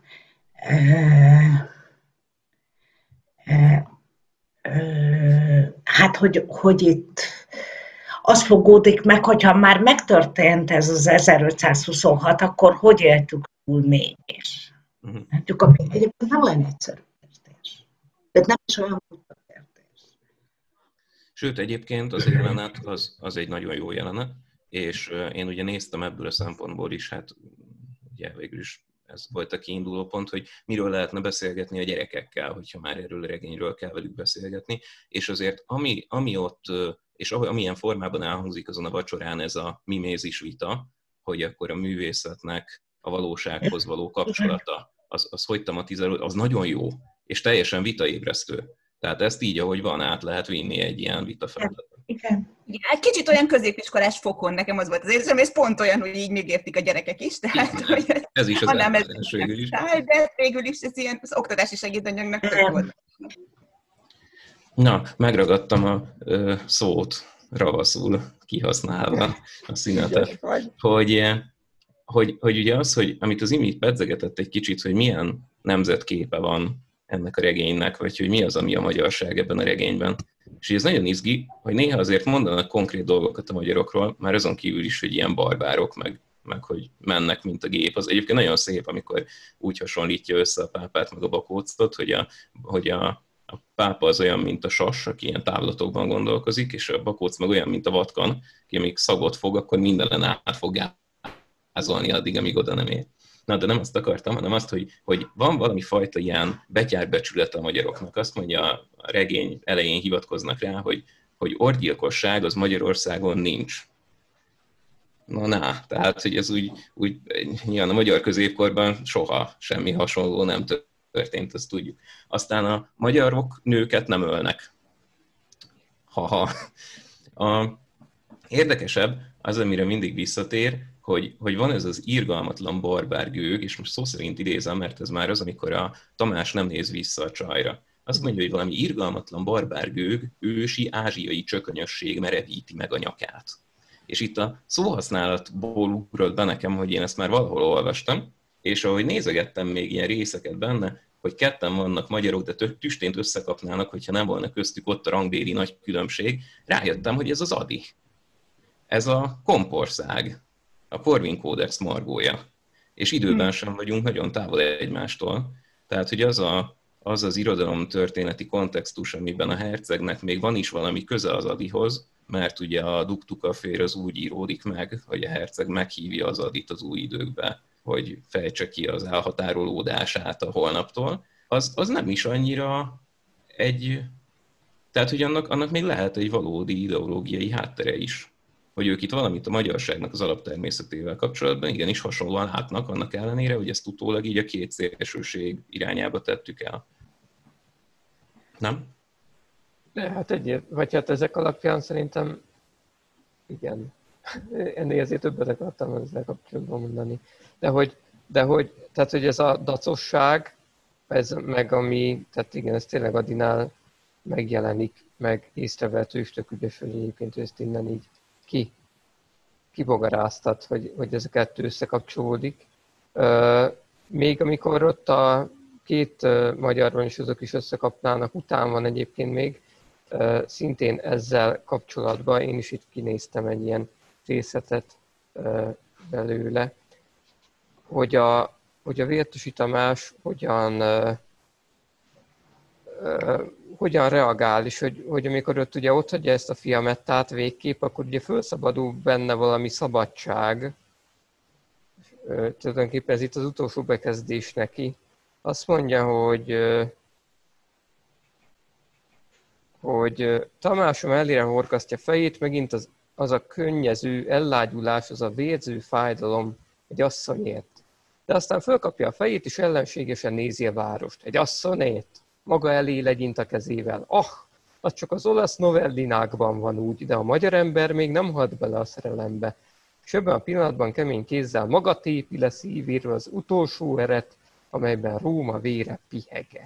hát, hogy, hogy itt az fogódik meg, hogyha már megtörtént ez az ezerötszázhuszonhat, akkor hogy éltük túl mégis? Uh-huh. Hát, egyébként nem olyan egyszerű értés. De nem is olyan buta értés. Sőt, egyébként az a jelenet, az, az egy nagyon jó jelenet, és én ugye néztem ebből a szempontból is, hát ugye végül is ez volt a kiinduló pont, hogy miről lehetne beszélgetni a gyerekekkel, hogyha már erről a regényről kell velük beszélgetni, és azért ami, ami ott, és amilyen formában elhangzik azon a vacsorán ez a mimézis vita, hogy akkor a művészetnek a valósághoz való kapcsolata, az, az hogy tematizálódik, az nagyon jó, és teljesen vitaébresztő. Tehát ezt így, ahogy van, át lehet vinni egy ilyen vitafeladatot. Igen. Igen, egy kicsit olyan középiskolás fokon, nekem az volt az érzésem, és pont olyan, hogy így még értik a gyerekek is. Tehát, igen, hogy ez is az elvárás végül is. De végül is ez ilyen az oktatási segédanyagnak tök volt. Na, megragadtam a ö, szót ravaszul kihasználva a szünetet, hogy, hogy, hogy ugye az, hogy amit az imént pedzegetett egy kicsit, hogy milyen nemzetképe van ennek a regénynek, vagy hogy mi az, ami a magyarság ebben a regényben. És ez nagyon izgi, hogy néha azért mondanak konkrét dolgokat a magyarokról, már azon kívül is, hogy ilyen barbárok, meg, meg hogy mennek, mint a gép. Az egyébként nagyon szép, amikor úgy hasonlítja össze a pápát, meg a Bakóctot, hogy a, hogy a, a pápa az olyan, mint a sas, aki ilyen távlatokban gondolkozik, és a Bakóc meg olyan, mint a vatkan, aki amíg szagot fog, akkor mindenen át fog gázolni addig, amíg oda nem ér. Na, de nem azt akartam, hanem azt, hogy, hogy van valami fajta ilyen betyárbecsülete a magyaroknak. Azt mondja, a regény elején hivatkoznak rá, hogy, hogy orgyilkosság az Magyarországon nincs. Na, na, tehát, hogy ez úgy, úgy nyilván a magyar középkorban soha semmi hasonló nem történt, azt tudjuk. Aztán a magyarok nőket nem ölnek. Haha. A érdekesebb az, amire mindig visszatér, Hogy, hogy van ez az irgalmatlan barbár gőg, és most szó szerint idézem, mert ez már az, amikor a Tamás nem néz vissza a csajra. Azt mondja, hogy valami irgalmatlan barbár gőg, ősi ázsiai csökönyösség merevíti meg a nyakát. És itt a szóhasználatból ugrott be nekem, hogy én ezt már valahol olvastam, és ahogy nézegettem még ilyen részeket benne, hogy ketten vannak magyarok, de tüstént összekapnának, hogyha nem volna köztük ott a rangbéli nagy különbség, rájöttem, hogy ez az Adi. Ez a kompország. A Corvin Codex margója. És időben sem vagyunk nagyon távol egymástól. Tehát, hogy az, a, az az irodalomtörténeti kontextus, amiben a hercegnek még van is valami köze az Adihoz, mert ugye a Duktukafér az úgy íródik meg, hogy a herceg meghívja az Adit az új időkbe, hogy fejtse ki az elhatárolódását a holnaptól, az, az nem is annyira egy... Tehát, hogy annak, annak még lehet egy valódi ideológiai háttere is. Hogy ők itt valamit a magyarságnak az alaptermészetével kapcsolatban igenis hasonlóan látnak, annak ellenére, hogy ezt utólag így a két szélsőség irányába tettük el. Nem? De hát egyért, vagy hát ezek alapján szerintem igen. Ennél azért többet akartam ezzel kapcsolatban mondani. De hogy, de hogy, tehát, hogy ez a dacosság, ez meg ami, tehát igen, ez tényleg Adinál megjelenik, meg észrevehető, és tök ügyes, hogy egyébként ezt innen így ki, kibogaráztat, hogy, hogy ez a kettő összekapcsolódik. Uh, még amikor ott a két uh, magyarban is azok is összekapnának, után van egyébként még uh, szintén ezzel kapcsolatban, én is itt kinéztem egy ilyen részletet uh, belőle, hogy a, hogy a Vértusi Tamás hogyan uh, uh, hogyan reagál, és hogy, hogy amikor ott ugye ott hagyja ezt a fiamettát végképp, akkor ugye felszabadul benne valami szabadság. Tulajdonképpen ez itt az utolsó bekezdés neki. Azt mondja, hogy hogy Tamás a mellére horkasztja fejét, megint az, az a könnyező ellágyulás, az a vérző fájdalom egy asszonyért. De aztán fölkapja a fejét, és ellenségesen nézi a várost. Egy asszonyért, maga elé legyint a kezével. Ah, az csak az olasz novellinákban van úgy, de a magyar ember még nem halt bele a szerelembe. És ebben a pillanatban kemény kézzel maga tépi le szívéről az utolsó eret, amelyben Róma vére pihegett.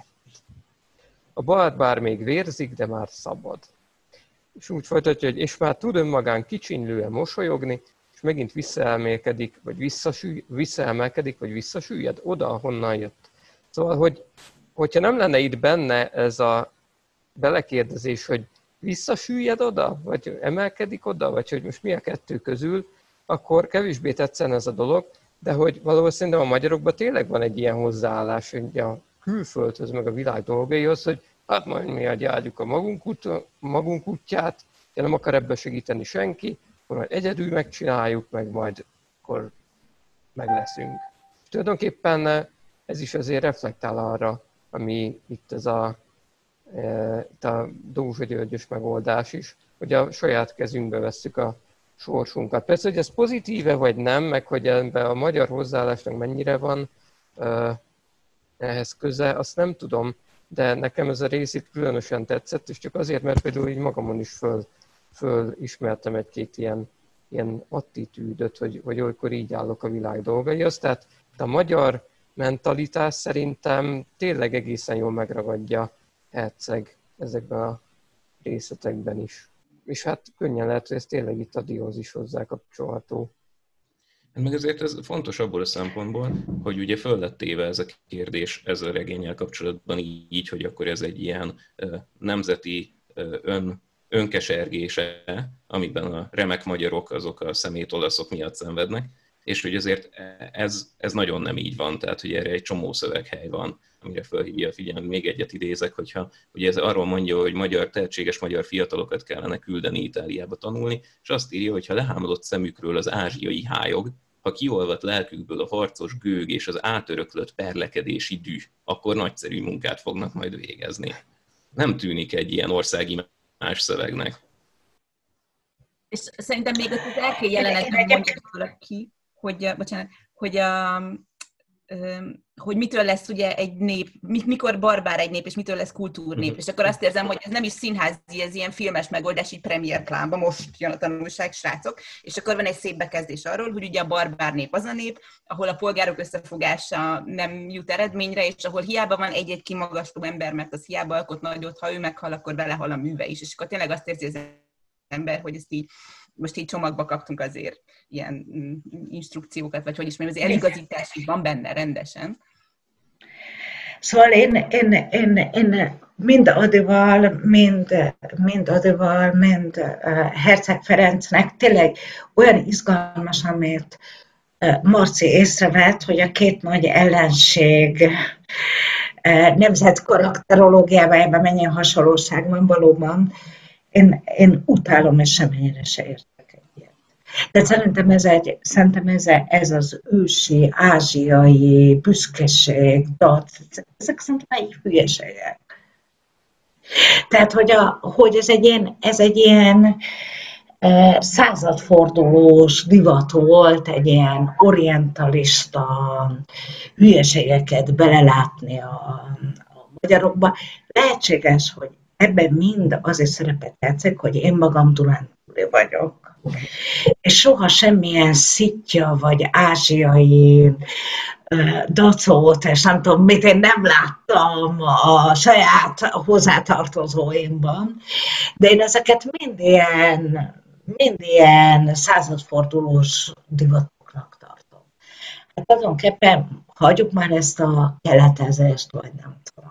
A barbár még vérzik, de már szabad. És úgy folytatja, hogy és már tud önmagán kicsinylően mosolyogni, és megint visszaemelkedik, vagy visszasülly, visszaemelkedik, vagy visszasüllyed oda, ahonnan jött. Szóval, hogy, hogyha nem lenne itt benne ez a belekérdezés, hogy visszasüllyed oda, vagy emelkedik oda, vagy hogy most mi a kettő közül, akkor kevésbé tetszen ez a dolog, de hogy valószínűleg a magyarokban tényleg van egy ilyen hozzáállás, hogy a külföldhöz, meg a világ dolgaihoz, hogy hát majd mi adjáljuk a magunk, út, magunk útját, ha nem akar ebbe segíteni senki, akkor majd egyedül megcsináljuk, meg majd akkor meg leszünk. És tulajdonképpen ez is azért reflektál arra, ami itt ez a, e, itt a Dózsa Györgyös megoldás is, hogy a saját kezünkbe vesszük a sorsunkat. Persze, hogy ez pozitíve vagy nem, meg hogy ebben a magyar hozzáállásnak mennyire van uh, ehhez köze, azt nem tudom, de nekem ez a rész itt különösen tetszett, és csak azért, mert például így magamon is föl, fölismertem egy-két ilyen, ilyen attitűdöt, hogy, hogy olykor így állok a világ dolgaihoz. Tehát a magyar mentalitás szerintem tényleg egészen jól megragadja Herceg ezekben a részletekben is. És hát könnyen lehet, hogy ez tényleg itt a Dióhoz is hozzá kapcsolható. Meg azért ez fontos abból a szempontból, hogy ugye föl lett téve ez a kérdés ezzel a regénnyel kapcsolatban így, hogy akkor ez egy ilyen nemzeti ön, önkesergése, amiben a remek magyarok azok a szemét olaszok miatt szenvednek, és hogy azért ez, ez nagyon nem így van, tehát hogy erre egy csomó szöveghely van, amire felhívja a figyelmet. Még egyet idézek, hogyha ugye ez arról mondja, hogy magyar, tehetséges magyar fiatalokat kellene küldeni Itáliába tanulni, és azt írja, hogy ha lehámolott szemükről az ázsiai hályog, ha kiolvadt lelkükből a harcos gőg és az átöröklött perlekedési dű, akkor nagyszerű munkát fognak majd végezni. Nem tűnik egy ilyen országi más szövegnek. És szerintem még ott az erkély jelenetben mondja valaki, hogy, bocsánat, hogy, a, hogy mitől lesz ugye egy nép, mikor barbár egy nép, és mitől lesz kultúrnép. Mm. És akkor azt érzem, hogy ez nem is színházi, ez ilyen filmes megoldás, így premier plánban, most jön a tanulság, srácok, és akkor van egy szép bekezdés arról, hogy ugye a barbár nép az a nép, ahol a polgárok összefogása nem jut eredményre, és ahol hiába van egy-egy kimagasló ember, mert az hiába alkot nagyot, ha ő meghal, akkor vele hal a műve is. És akkor tényleg azt érzi az ember, hogy ezt így most így csomagba kaptunk azért ilyen instrukciókat, vagy hogy is mondjam, az eligazítás is van benne rendesen. Szóval én, én, én, én mind Adival, mind, mind Adival, mind Herceg Ferencnek tényleg olyan izgalmas, amit Marci észrevett, hogy a két nagy ellenség nemzet karakterológiában ebben mennyi hasonlóság van valóban. Én, én utálom, és semmennyire se értek egyet. De szerintem ez, egy, szerintem ez, ez az ősi, ázsiai büszkeség, dac, ezek szerintem egy hülyeségek. Tehát, hogy, a, hogy ez egy ilyen, ez egy ilyen e, századfordulós divat volt, egy ilyen orientalista hülyeségeket belelátni a, a magyarokba. Lehetséges, hogy ebben mind azért szerepet játszik, hogy én magam dunántúli vagyok. És soha semmilyen szitja, vagy ázsiai uh, dacót, és nem tudom mit, én nem láttam a saját hozzátartozóimban, de én ezeket mind ilyen, mind ilyen századfordulós divatoknak tartom. Hát tulajdonképpen hagyjuk már ezt a keletezést, vagy nem tudom.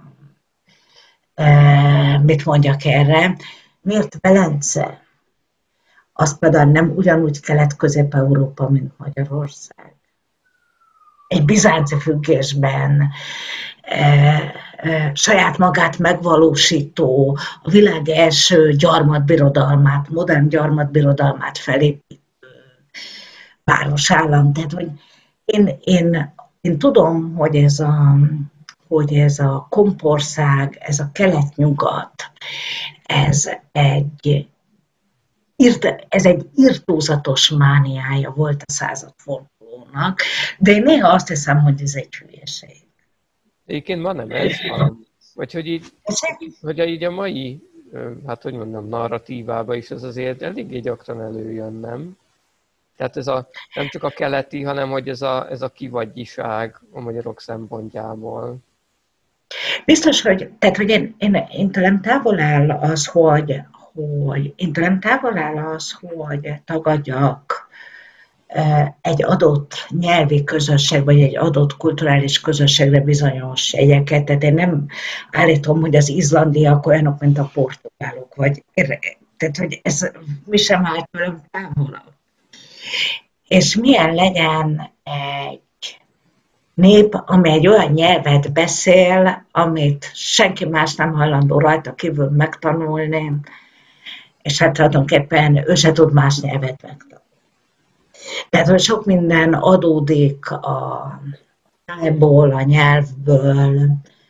Mit mondjak erre? Miért Velence? Az például nem ugyanúgy Kelet-Közép-Európa, mint Magyarország. Egy bizánci függésben e, e, saját magát megvalósító, a világ első gyarmatbirodalmát, modern gyarmatbirodalmát felépítő városállam. Tehát, hogy én, én, én tudom, hogy ez a hogy ez a kompország, ez a kelet-nyugat, ez egy, ez egy irtózatos mániája volt a századfordulónak, de én néha azt hiszem, hogy ez egy hülyeség. Egyébként ma nem ez van. Vagy hogy így, hogy így a mai, hát hogy mondom, narratívában is ez azért eléggé gyakran előjön, nem? Tehát ez a, nem csak a keleti, hanem hogy ez a, ez a kivagyiság a magyarok szempontjából. Biztos, hogy, tehát, hogy én, én, én tőlem távol áll az, hogy, hogy én tőlem távol áll az, hogy tagadjak egy adott nyelvi közösség, vagy egy adott kulturális közösségre bizonyos jegyeket. Tehát én nem állítom, hogy az izlandiak olyanok, mint a portugálok, vagy tehát, hogy ez mi sem áll tőlem távolabb. És milyen legyen egy nép, ami egy olyan nyelvet beszél, amit senki más nem hajlandó rajta kívül megtanulni, és hát tulajdonképpen ő se tud más nyelvet megtanulni. Tehát, hogy sok minden adódik a tájból, a nyelvből,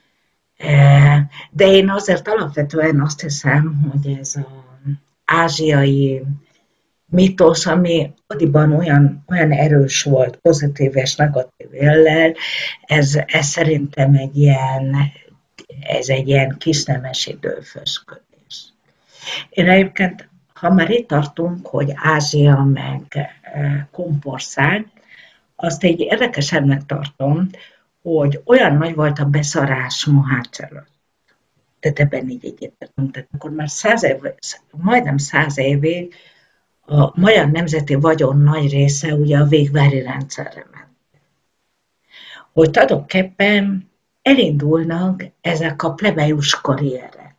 de én azért alapvetően azt hiszem, hogy ez az ázsiai mitosz, ami adiban olyan, olyan erős volt, pozitív és negatív jellel, ez, ez szerintem egy ilyen, ez egy ilyen kisnemes időfözködés. Én egyébként, ha már itt tartunk, hogy Ázsia meg kompország, azt egy érdekesebbnek tartom, hogy olyan nagy volt a beszarás Mohács előtt. Tehát ebben így egyetértünk. Tehát akkor már száz év, majdnem száz évig a magyar nemzeti vagyon nagy része ugye a végvári rendszerre ment. Hogy tulajdonképpen elindulnak ezek a plebejus karrierek.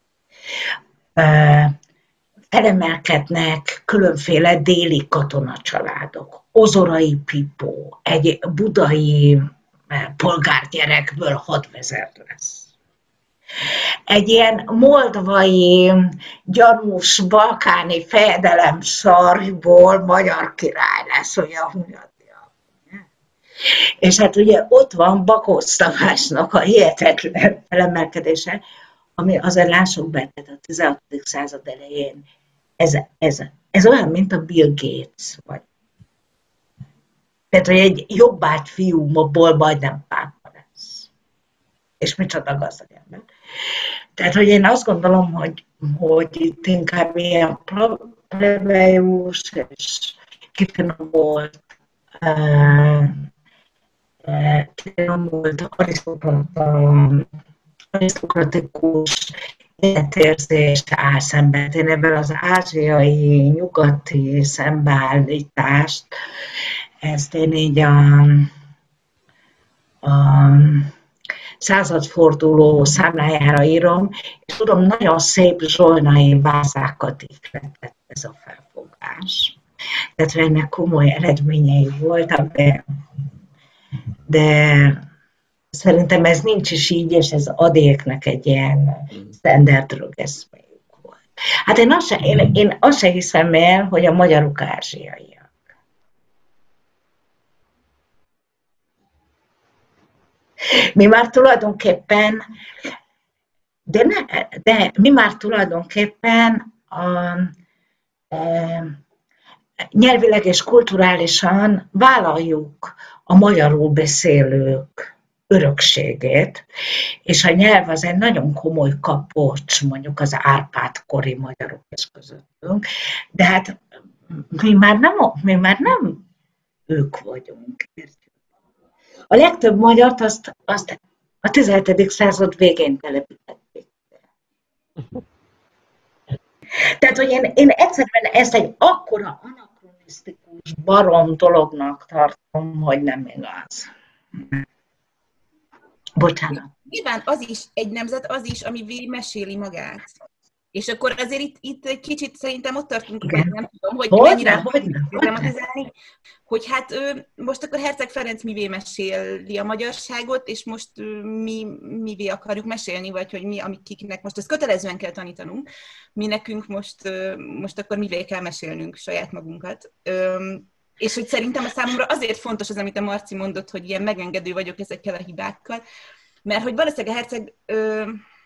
Felemelkednek különféle déli katonacsaládok. Ozorai Pipó, egy budai polgárgyerekből hadvezér lesz. Egy ilyen moldvai, gyanús, balkáni fejedelem sarjból magyar király lesz, olyan hunyatia. És hát ugye ott van Bakócz Tamásnak a hihetetlen felemelkedése, ami azért lássuk be, tehát a tizenhatodik század elején ez, ez, ez olyan, mint a Bill Gates vagy. Tehát, hogy egy jobbágy fiúmból majdnem pápa lesz. És micsoda gazdag ember. Tehát, hogy én azt gondolom, hogy, hogy itt inkább ilyen plebejus és kifinomult, uh, uh, kifinomult arisztokrata, arisztokratikus életérzést áll szemben. Én ebben az ázsiai, nyugati szembeállítást, ezt én így a, a századforduló számlájára írom, és tudom, nagyon szép zsolnai vázákat ihletett ez a felfogás. Tehát ennek komoly eredményei voltak, de, de szerintem ez nincs is így, és ez adéknek egy ilyen standard rögeszméjük volt. Hát én azt se, én, én azt se hiszem el, hogy a magyarok ázsiaiak. Mi már tulajdonképpen, de, ne, de mi már tulajdonképpen a, a, nyelvileg és kulturálisan vállaljuk a magyarul beszélők örökségét, és a nyelv az egy nagyon komoly kapocs, mondjuk az Árpád-kori magyarok közöttünk, de hát mi már nem, mi már nem ők vagyunk. A legtöbb magyart azt, azt a tizenhetedik század végén telepítették. Tehát, hogy én, én egyszerűen ezt egy akkora anakronisztikus barom dolognak tartom, hogy nem igaz. Bocsánat. Nyilván az is, egy nemzet az is, ami meséli magát. És akkor azért itt, itt egy kicsit szerintem ott tartunk, hogy nem tudom, hogy hogyne, mennyire hogyne, dramatizálni, hogy hát ő, most akkor Herceg Ferenc mivé meséli a magyarságot, és most mi mivé akarjuk mesélni, vagy hogy mi, amiknek most ezt kötelezően kell tanítanunk, mi nekünk most, most akkor mivé kell mesélnünk saját magunkat. És hogy szerintem a számomra azért fontos az, amit a Marci mondott, hogy ilyen megengedő vagyok ezekkel a hibákkal, mert hogy valószínűleg a Herceg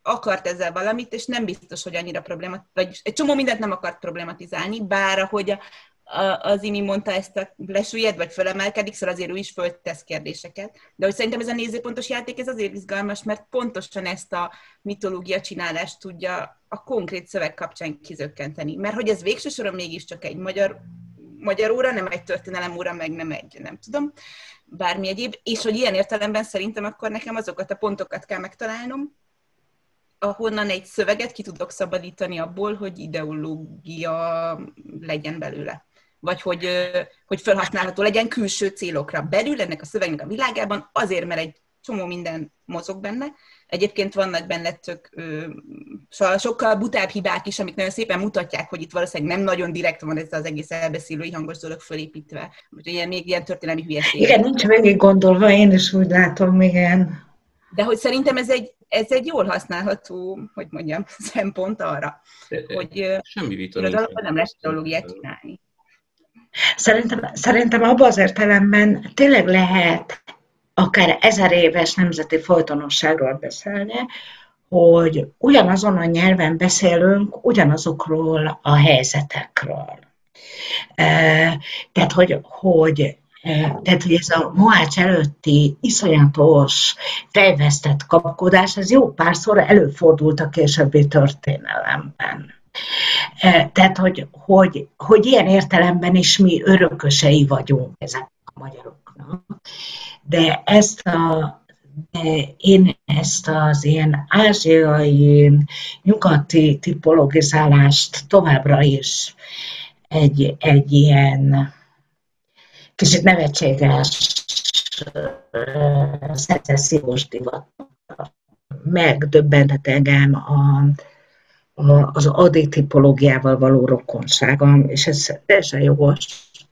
akart ezzel valamit, és nem biztos, hogy annyira problémat, vagy egy csomó mindent nem akart problematizálni, bár ahogy a, a, az Imi mondta, ezt a lesüllyed, vagy fölemelkedik, szóval azért ő is föltesz kérdéseket. De hogy szerintem ez a nézőpontos játék, ez azért izgalmas, mert pontosan ezt a mitológia csinálást tudja a konkrét szöveg kapcsán kizökkenteni. Mert hogy ez végső soron mégiscsak egy magyar, magyar óra, nem egy történelem óra, meg nem egy, nem tudom, bármi egyéb, és hogy ilyen értelemben szerintem akkor nekem azokat a pontokat kell megtalálnom, ahonnan egy szöveget ki tudok szabadítani abból, hogy ideológia legyen belőle. Vagy hogy, hogy felhasználható legyen külső célokra belül ennek a szövegnek a világában, azért, mert egy csomó minden mozog benne. Egyébként vannak benne tök, ö, sokkal butább hibák is, amik nagyon szépen mutatják, hogy itt valószínűleg nem nagyon direkt van ez az egész elbeszélői hangos dolog fölépítve. Ilyen, még ilyen történelmi hülyeség. Igen, nincs végig gondolva, én is úgy látom, igen. De hogy szerintem ez egy, ez egy jól használható, hogy mondjam, szempont arra, de, hogy semmi vita irodalomban nem lesz teológiát csinálni. Szerintem, szerintem abban az értelemben tényleg lehet akár ezer éves nemzeti folytonosságról beszélni, hogy ugyanazon a nyelven beszélünk ugyanazokról a helyzetekről. Tehát, hogy, hogy Tehát, hogy ez a Mohács előtti iszonyatos, fejvesztett kapkodás, ez jó párszor előfordult a későbbi történelemben. Tehát, hogy, hogy, hogy ilyen értelemben is mi örökösei vagyunk ezek a magyaroknak. De ezt a De én ezt az ilyen ázsiai, nyugati tipologizálást továbbra is egy, egy ilyen kicsit nevetséges, szecessziós divat megdöbbentett engem a, a, az aditipológiával való rokonságom, és ez teljesen jogos.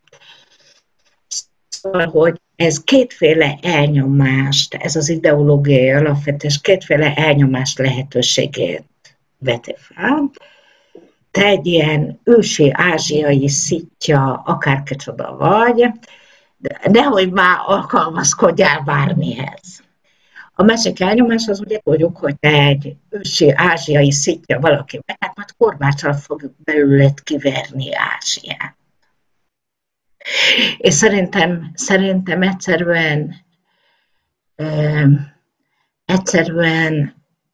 Szóval, hogy ez kétféle elnyomást, ez az ideológiai alapvetés kétféle elnyomás lehetőségét veti fel. Te egy ilyen ősi ázsiai szitja, akárkicsoda vagy, de nehogy már alkalmazkodjál bármihez. A másik elnyomás az ugye tudjuk, hogy te egy ősi ázsiai szitja valaki, hát majd korbáccsal fogjuk belőled kiverni Ázsiát. És szerintem, szerintem egyszerűen, egyszerűen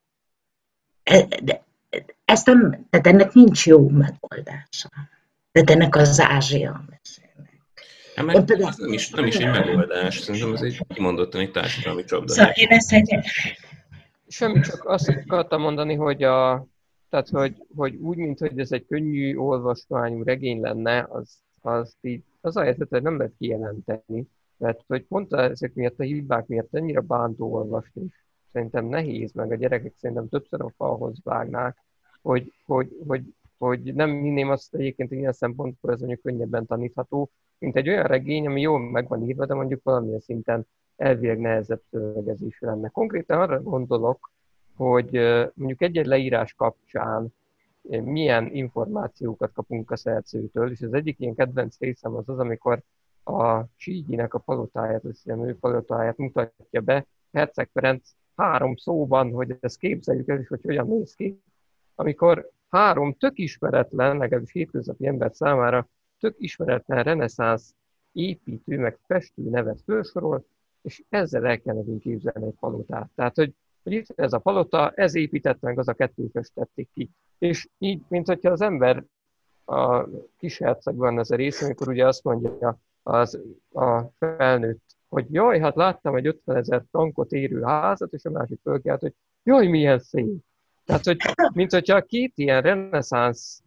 ezt nem, tehát ennek nincs jó megoldása. Tehát ennek az Ázsia beszélnek. Hát, például, ez nem is, nem is egy megoldás, szerintem ez egy kimondottan egy társadalmi csapda. Szóval én ezt egy... Semmi, csak azt akartam mondani, hogy, a, tehát, hogy, hogy úgy, mint hogy ez egy könnyű olvasmányú regény lenne, az, az, így, az a helyzet, hogy nem lehet kijelenteni. Mert hogy pont ezek miatt a hibák miatt ennyire bántó olvasni, és szerintem nehéz, meg a gyerekek szerintem többször a falhoz vágnák, hogy, hogy, hogy, hogy nem hinném azt egyébként ilyen szempontból ez mondjuk könnyebben tanítható, mint egy olyan regény, ami jól meg van írva, de mondjuk valamilyen szinten elvileg nehezebb szövegezés lenne. Konkrétan arra gondolok, hogy mondjuk egy-egy leírás kapcsán milyen információkat kapunk a szerzőtől, és az egyik ilyen kedvenc részem az az, amikor a Sígyinek a palotáját, a ő palotáját mutatja be Herceg Ferenc három szóban, hogy ezt képzeljük el, és hogy hogyan néz ki, amikor három tök ismeretlen, legalábbis hétköznapi ember számára tök ismeretlen reneszánsz építő, meg festő nevet felsorol, és ezzel el kell nekünk képzelni egy palotát. Tehát, hogy, hogy itt ez a palota, ez épített meg, az a kettő festették ki. És így, mint hogyha az ember a Kis Hercegben ez a rész, amikor ugye azt mondja az, a felnőtt, hogy jaj, hát láttam egy ötvenezer frankot érő házat, és a másik fölkelt, hogy jaj, milyen szép. Tehát, hogy mint hogyha két ilyen reneszánsz,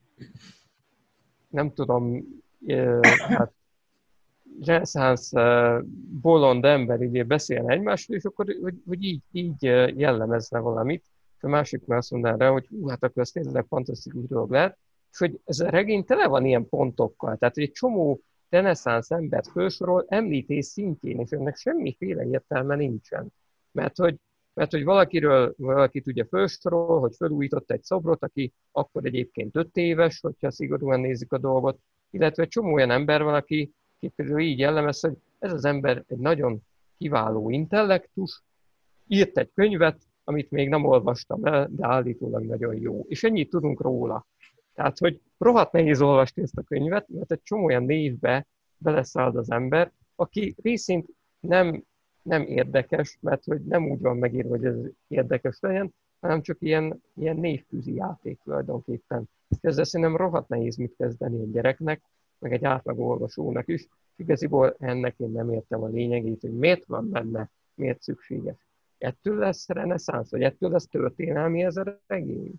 nem tudom, hát reneszánsz bolond ember így beszélne egymásról, és akkor hogy, hogy így, így jellemezne valamit, és a másik már azt mondaná rá, hogy hú, hát akkor ez tényleg fantasztikus dolog lehet, és hogy ez a regény tele van ilyen pontokkal, tehát egy csomó reneszánsz embert felsorol említés szintjén, és ennek semmiféle értelme nincsen. Mert hogy, mert hogy valakiről, valakit ugye felsorol, hogy felújított egy szobrot, aki akkor egyébként öt éves, hogyha szigorúan nézik a dolgot, illetve egy csomó olyan ember van, aki például így jellemez, hogy ez az ember egy nagyon kiváló intellektus, írt egy könyvet, amit még nem olvastam el, de állítólag nagyon jó. És ennyit tudunk róla. Tehát, hogy rohadt nehéz olvasni ezt a könyvet, mert egy csomó olyan névbe beleszáll az ember, aki részint nem, nem érdekes, mert hogy nem úgy van megírva, hogy ez érdekes legyen, hanem csak ilyen, ilyen névtűzi játék tulajdonképpen. És ezzel szerintem rohadt nehéz mit kezdeni egy gyereknek, meg egy átlag olvasónak is. Igaziból ennek én nem értem a lényegét, hogy miért van benne, miért szükséges. Ettől lesz reneszánsz, vagy ettől lesz történelmi ez a regény?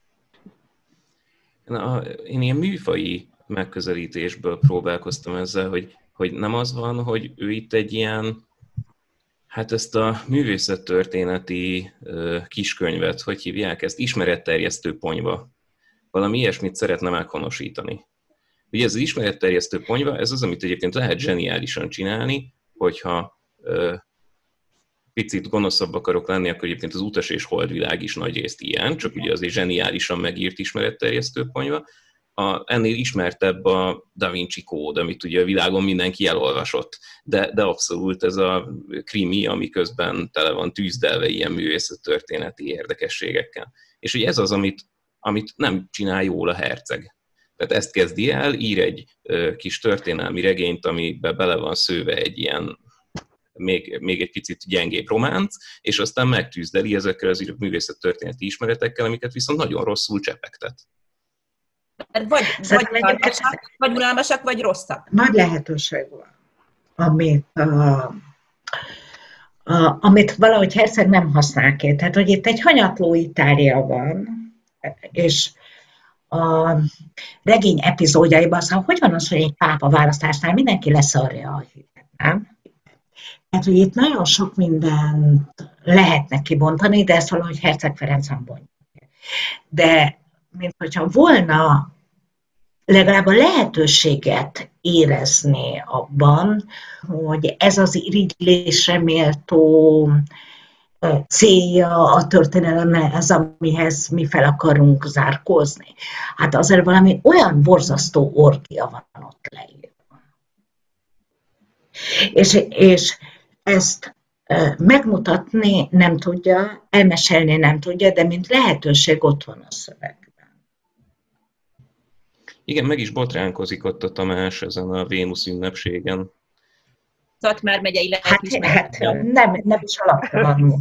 Na, én ilyen műfaji megközelítésből próbálkoztam ezzel, hogy, hogy nem az van, hogy ő itt egy ilyen, hát ezt a művészettörténeti uh, kiskönyvet, hogy hívják ezt, ismeretterjesztő ponyva. Valami ilyesmit szeretne meghonosítani. Ugye ez az ismeretterjesztő ponyva, ez az, amit egyébként lehet zseniálisan csinálni, hogyha uh, picit gonoszabb akarok lenni, akkor egyébként az Utas és Holdvilág is nagyrészt ilyen, csak ugye azért zseniálisan megírt ismeretterjesztő ponyva. A, ennél ismertebb a Da Vinci kód, amit ugye a világon mindenki elolvasott, de, de abszolút ez a krimi, ami közben tele van tűzdelve ilyen művészettörténeti érdekességekkel. És ugye ez az, amit, amit nem csinál jól a Herceg. Tehát ezt kezdi el, ír egy ö, kis történelmi regényt, amiben bele van szőve egy ilyen Még, még egy picit gyengébb románc, és aztán megtűzdeli ezekkel az művészettörténeti ismeretekkel, amiket viszont nagyon rosszul csepegtet. Vagy, vagy, unalmasak, vagy unalmasak, vagy rosszak. Nagy lehetőség van, amit, uh, uh, amit valahogy Herceg nem használ ki. Tehát, hogy itt egy hanyatló Itália van, és a regény epizódjaiban, szóval hogy van az, hogy egy pápa választásnál mindenki leszarja a hitet, nem? Hát, hogy itt nagyon sok mindent lehetne kibontani, de ezt valahogy Herceg Ferenc nem bontja. De, mint hogyha volna legalább a lehetőséget érezni abban, hogy ez az irigylésre méltó célja a történelemnek, ez, amihez mi fel akarunk zárkózni. Hát azért valami olyan borzasztó orgia van ott leírva. És, és ezt megmutatni nem tudja, elmesélni nem tudja, de mint lehetőség ott van a szövegben. Igen, meg is botránkozik ott a Tamás ezen a Vénusz ünnepségen. Szatmár megyei Hát, hát nem, nem is alaptalanul.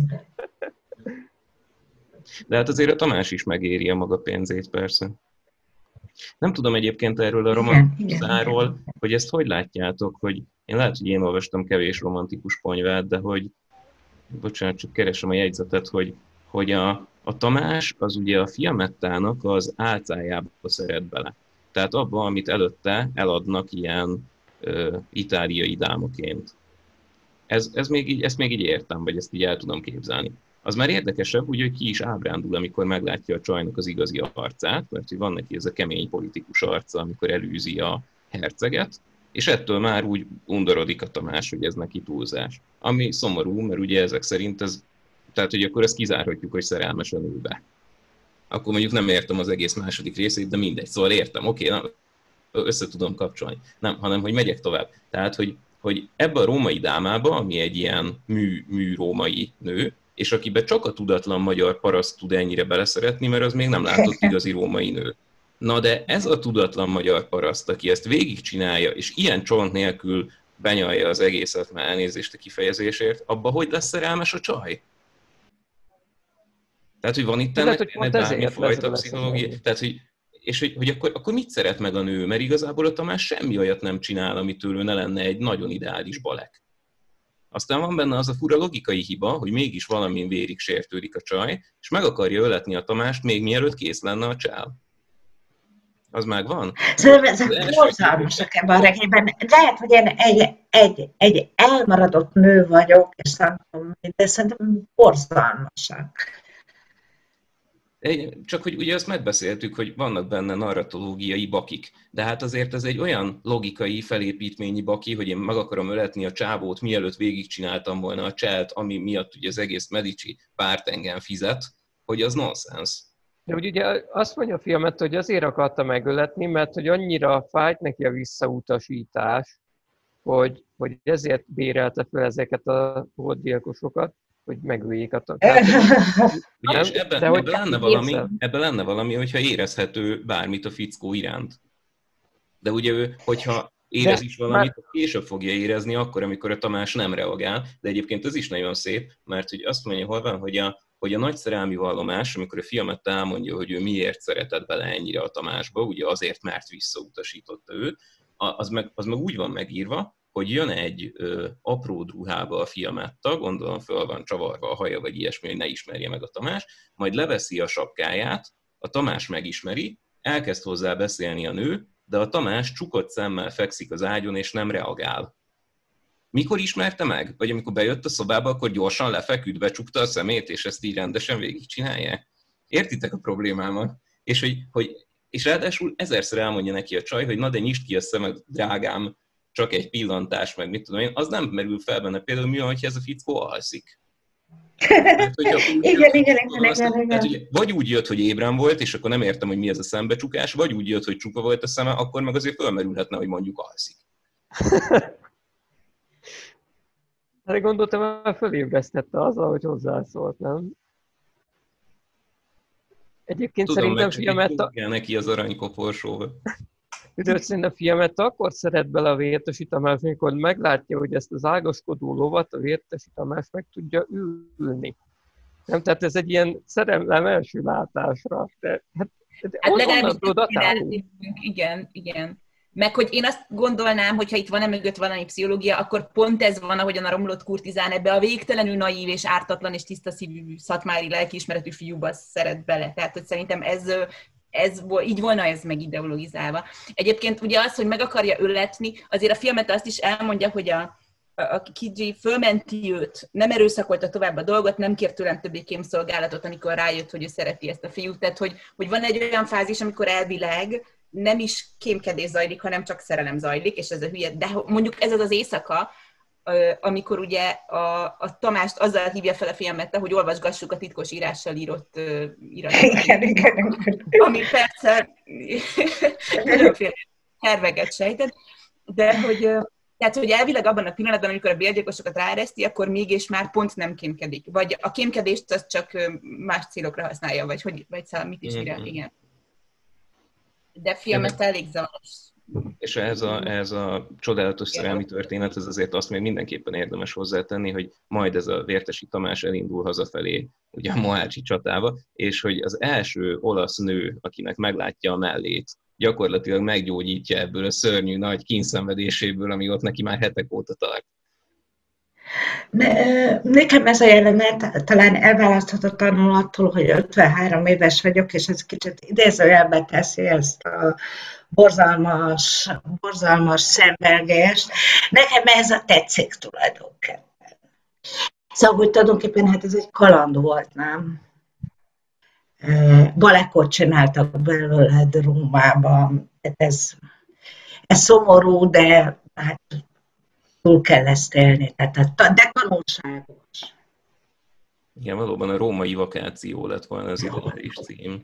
De hát azért a Tamás is megéri a maga pénzét, persze. Nem tudom egyébként erről a romantizáról, hogy ezt hogy látjátok, hogy én lehet, hogy én olvastam kevés romantikus ponyvát, de hogy, bocsánat, csak keresem a jegyzetet, hogy, hogy a, a Tamás az ugye a Fiamettának az álcájába szeret bele. Tehát abban, amit előtte eladnak ilyen ö, itáliai dámaként. Ez, ez még így, ezt még így értem, vagy ezt így el tudom képzelni. Az már érdekesebb, ugye, hogy ki is ábrándul, amikor meglátja a csajnak az igazi arcát, mert hogy van neki ez a kemény politikus arca, amikor elűzi a herceget, és ettől már úgy undorodik a Tamás, hogy ez neki túlzás. Ami szomorú, mert ugye ezek szerint ez, tehát hogy akkor ezt kizárhatjuk, hogy szerelmes a nőbe. Akkor mondjuk nem értem az egész második részét, de mindegy, szóval értem, oké, okay, össze tudom kapcsolni. Nem, hanem hogy megyek tovább. Tehát, hogy, hogy ebbe a római dámába, ami egy ilyen mű, mű római nő, és akiben csak a tudatlan magyar paraszt tud ennyire beleszeretni, mert az még nem látott igazi római nő. Na de ez a tudatlan magyar paraszt, aki ezt végigcsinálja, és ilyen csont nélkül benyalja az egészet, már elnézést a kifejezésért, abba hogy lesz szerelmes a csaj? Tehát, hogy van itt ennek bármifajta pszichológia, tehát, hogy, és hogy, hogy akkor, akkor mit szeret meg a nő, mert igazából a Tamás semmi olyat nem csinál, amitől ő ne lenne egy nagyon ideális balek. Aztán van benne az a fura logikai hiba, hogy mégis valamin vérig sértődik a csaj, és meg akarja öletni a Tamást, még mielőtt kész lenne a csál. Az megvan? Szóval ezek borzalmasak ebben a regényben. Lehet, hogy én egy, egy, egy elmaradott nő vagyok, és nem tudom, de szerintem borzalmasak. Csak hogy ugye azt megbeszéltük, hogy vannak benne narratológiai bakik, de hát azért ez egy olyan logikai felépítményi baki, hogy én meg akarom öletni a csávót, mielőtt végigcsináltam volna a cselt, ami miatt ugye az egész Medici párt engem fizet, hogy az nonsens. De ugye azt mondja a Fiametta, hogy azért akarta megöletni, mert hogy annyira fájt neki a visszautasítás, hogy hogy ezért bérelte fel ezeket a holdgyilkosokat, hogy megöljék a tanácsot. És ebben, ebben, lenne valami, ebben lenne valami, hogyha érezhető bármit a fickó iránt. De ugye ő, hogyha érez is valamit, már... később fogja érezni, akkor, amikor a Tamás nem reagál. De egyébként ez is nagyon szép, mert hogy azt mondja, hol van, hogy a, hogy a nagy szerelmi vallomás, amikor a Fiammetta elmondja, hogy ő miért szeretett bele ennyire a Tamásba, ugye azért, mert visszautasította őt, az meg, az meg úgy van megírva, hogy jön egy ö, apró ruhába a Fiammetta, gondolom föl van csavarva a haja, vagy ilyesmi, hogy ne ismerje meg a Tamás, majd leveszi a sapkáját, a Tamás megismeri, elkezd hozzá beszélni a nő, de a Tamás csukott szemmel fekszik az ágyon, és nem reagál. Mikor ismerte meg? Vagy amikor bejött a szobába, akkor gyorsan lefeküdt, becsukta a szemét, és ezt így rendesen végigcsinálják? Értitek a problémámat? És, hogy, hogy, és ráadásul ezerszer elmondja neki a csaj, hogy na de nyisd ki a szemed, drágám, csak egy pillantás, meg mit tudom én, az nem merül fel benne. Például mi van, hogyha ez a fickó alszik? Hát, igen, igen, igen, igen, igen. Hát, vagy úgy jött, hogy ébren volt, és akkor nem értem, hogy mi ez a szembecsukás, vagy úgy jött, hogy csupa volt a szeme, akkor meg azért fölmerülhetne, hogy mondjuk alszik. Hát gondoltam, hogy fölébresztette azzal, hogy hozzászólt, nem? Egyébként tudom, szerintem Fiammetta... Tudom, neki az aranykoporsóval. Tudod, szerintem a Fiammetta akkor szeret bele a Vértesi Tamás, amikor meglátja, hogy ezt az ágaskodó lovat a Vértesi Tamás meg tudja ülni. Nem, tehát ez egy ilyen szerelem első látásra. De, hát, de hát legalábbis igen, igen. Meg hogy én azt gondolnám, hogyha itt van-e mögött valami pszichológia, akkor pont ez van, ahogyan a romlott kurtizán ebbe a végtelenül naív és ártatlan és tiszta szívű szatmári lelkiismeretű fiúba szeret bele. Tehát, hogy szerintem ez... Ez, így volna ez megideologizálva. Egyébként ugye az, hogy meg akarja öletni, azért a Fiammetta azt is elmondja, hogy a, a Kidzsi fölmenti őt, nem erőszakolta tovább a dolgot, nem kért tőlem többé kémszolgálatot, amikor rájött, hogy ő szereti ezt a fiút. Tehát, hogy, hogy van egy olyan fázis, amikor elvileg nem is kémkedés zajlik, hanem csak szerelem zajlik, és ez a hülye. De mondjuk ez az az éjszaka, amikor ugye a, a Tamást azzal hívja fel a Fiammetta, hogy olvasgassuk a titkos írással írott uh, iratot. Igen, igen. Ami persze mindenféle herveget sejtett, de hogy, tehát, hogy elvileg abban a pillanatban, amikor a bérgyilkosokat ráereszti, akkor mégis már pont nem kémkedik. Vagy a kémkedést az csak más célokra használja, vagy, hogy, vagy szóval mit is írja, igen. De Fiammetta elég zavaros. És ez a, ez a csodálatos szerelmi történet, ez azért azt még mindenképpen érdemes hozzátenni, hogy majd ez a Vértesi Tamás elindul hazafelé, ugye a Mohácsi csatába, és hogy az első olasz nő, akinek meglátja a mellét, gyakorlatilag meggyógyítja ebből a szörnyű nagy kínszenvedéséből, ami ott neki már hetek óta tart. Ne, nekem ez a jelenet talán elválaszthatatlanul attól, hogy ötvenhárom éves vagyok, és ez kicsit idézőjelbe teszi ezt a borzalmas, borzalmas szenvedést. Nekem ez a tetszik tulajdonképpen. Szóval, hogy tulajdonképpen hát ez egy kaland volt, nem? Balekot csináltak belőled Rómában. Ez, ez szomorú, de hát túl kell ezt élni, tehát de tanulságos. Igen, valóban a római vakáció lett volna az ideális cím.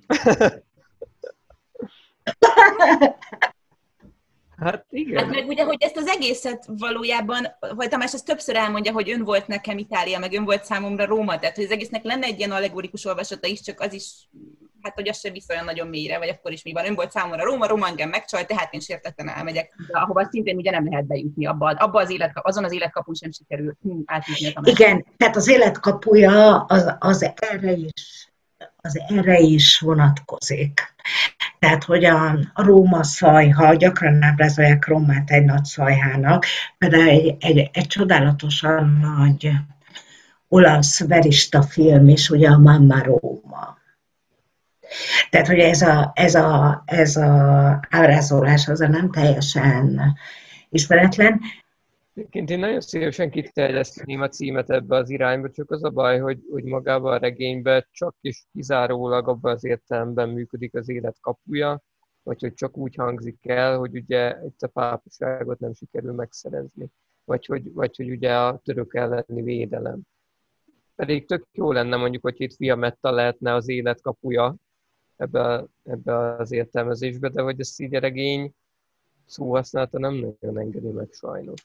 Hát igen. Hát meg ugye, hogy ezt az egészet valójában, vagy Tamás ezt többször elmondja, hogy ön volt nekem Itália, meg ön volt számomra Róma, tehát hogy az egésznek lenne egy ilyen allegorikus olvasata is, csak az is, hát hogy az sem visz olyan nagyon mélyre, vagy akkor is mi van. Ön volt számomra Róma, Róma engem megcsalt, tehát én sértetten elmegyek, de ahova szintén ugye nem lehet bejutni, abba, abba az élet, azon az életkapun sem sikerül átjutni a Tamás. Igen, tehát az életkapuja az, az erre is, az erre is vonatkozik. Tehát, hogy a Róma szajha, gyakran ábrázolják Rómát egy nagy szajhának, például egy, egy, egy csodálatosan nagy olasz verista film is, ugye a Mamma Róma. Tehát, hogy ez a, ez a, ez a ábrázolás az a nem teljesen ismeretlen. Egyébként én nagyon szívesen kiterjeszteném a címet ebbe az irányba, csak az a baj, hogy, hogy magában a regényben csak és kizárólag abban az értelemben működik az élet kapuja, vagy hogy csak úgy hangzik el, hogy ugye itt a pápaságot nem sikerül megszerezni, vagy hogy, vagy hogy ugye a török elleni védelem. Pedig tök jó lenne mondjuk, hogy itt Fiammetta lehetne az élet kapuja ebbe, ebbe az értelmezésbe, de hogy ezt így a regény szóhasználata nem nagyon engedi meg sajnos.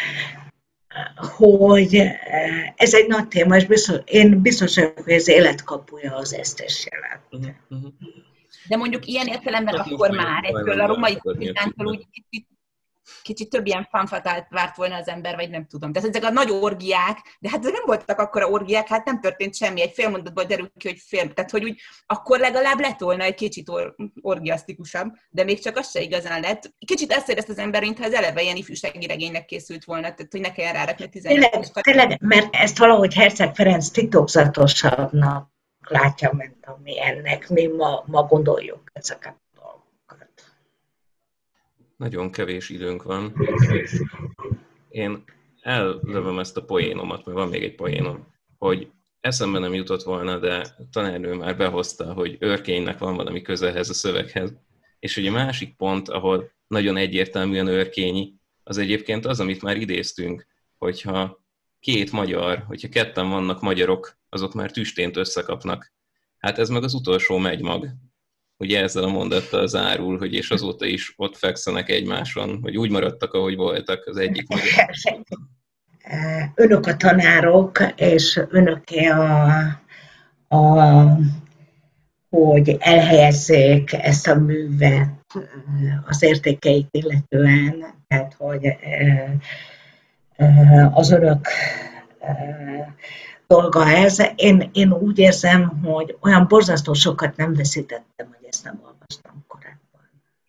Hogy ez egy nagy téma, és biztos, én biztos vagyok, hogy az életkapuja az esztes jelent. De mondjuk ilyen értelemben akkor már ettől a római kapitántól úgy kicsit, kicsit több ilyen fanfatált várt volna az ember, vagy nem tudom. Tehát ezek a nagy orgiák, de hát nem voltak akkora orgiák, hát nem történt semmi, egy fél mondatból derül ki, hogy fél. Tehát, hogy úgy akkor legalább lett volna egy kicsit or- orgiasztikusabb, de még csak az se igazán lett. Kicsit ezt érezte az ember, mintha az eleve ilyen ifjúsági regénynek készült volna, tehát hogy ne kelljen rárakni tizennyolc. Tényleg, tényleg, mert ezt valahogy Herceg Ferenc titokzatosabbnak látja, mint ami ennek mi ma, ma gondoljuk ezeket a dolgokat. Nagyon kevés időnk van. Én ellövöm ezt a poénomat, mert van még egy poénom, hogy eszembe nem jutott volna, de tanárnő már behozta, hogy őrkénynek van valami közelhez a szöveghez. És hogy a másik pont, ahol nagyon egyértelműen őrkényi, az egyébként az, amit már idéztünk, hogyha két magyar, hogyha ketten vannak magyarok, azok már tüstént összekapnak. Hát ez meg az utolsó megymag. Ugye ezzel a mondattal zárul, hogy és azóta is ott fekszenek egymáson, hogy úgy maradtak, ahogy voltak az egyik magyar. Önök a tanárok, és önöké a, a, hogy elhelyezzék ezt a művet az értékeit illetően, tehát hogy az önök dolga ez. Én, én úgy érzem, hogy olyan borzasztó sokat nem veszítettem, hogy ezt nem olvastam korábban.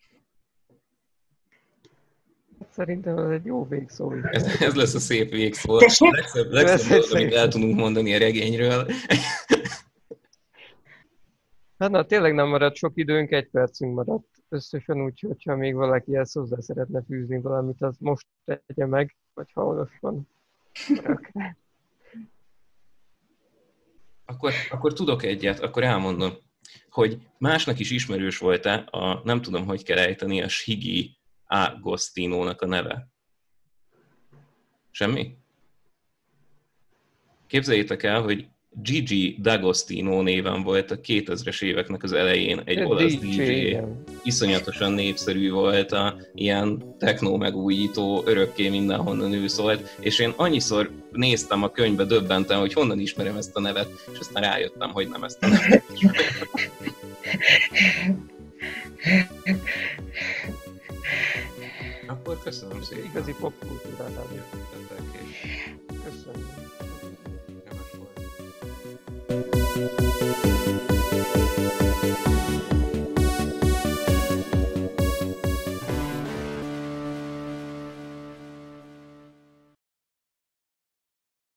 Szerintem ez egy jó végszó. Ez, ez lesz a szép végszó. Legszebb, legszebb dolog, amit el tudunk mondani a regényről. Hát na, tényleg nem maradt sok időnk, egy percünk maradt összesen, úgyhogy ha még valaki ezt hozzá szeretne fűzni valamit, az most tegye meg, vagy hamarosan. Akkor, akkor tudok egyet, akkor elmondom, hogy másnak is ismerős volt-e a, nem tudom, hogy kell ejteni, a Shigi Agostinónak a neve. Semmi? Képzeljétek el, hogy Gigi D'Agostino néven volt a kétezres éveknek az elején egy a olasz dé dé dzsé. igen. Iszonyatosan népszerű volt, a ilyen techno megújító, örökké mindenhonnan ő szólt, és én annyiszor néztem a könyvbe döbbenten, hogy honnan ismerem ezt a nevet, és aztán rájöttem, hogy nem ezt a nevet ismerem. Akkor köszönöm szépen. Igazi popkultúrát Jöttetek, és köszönöm. remes volt.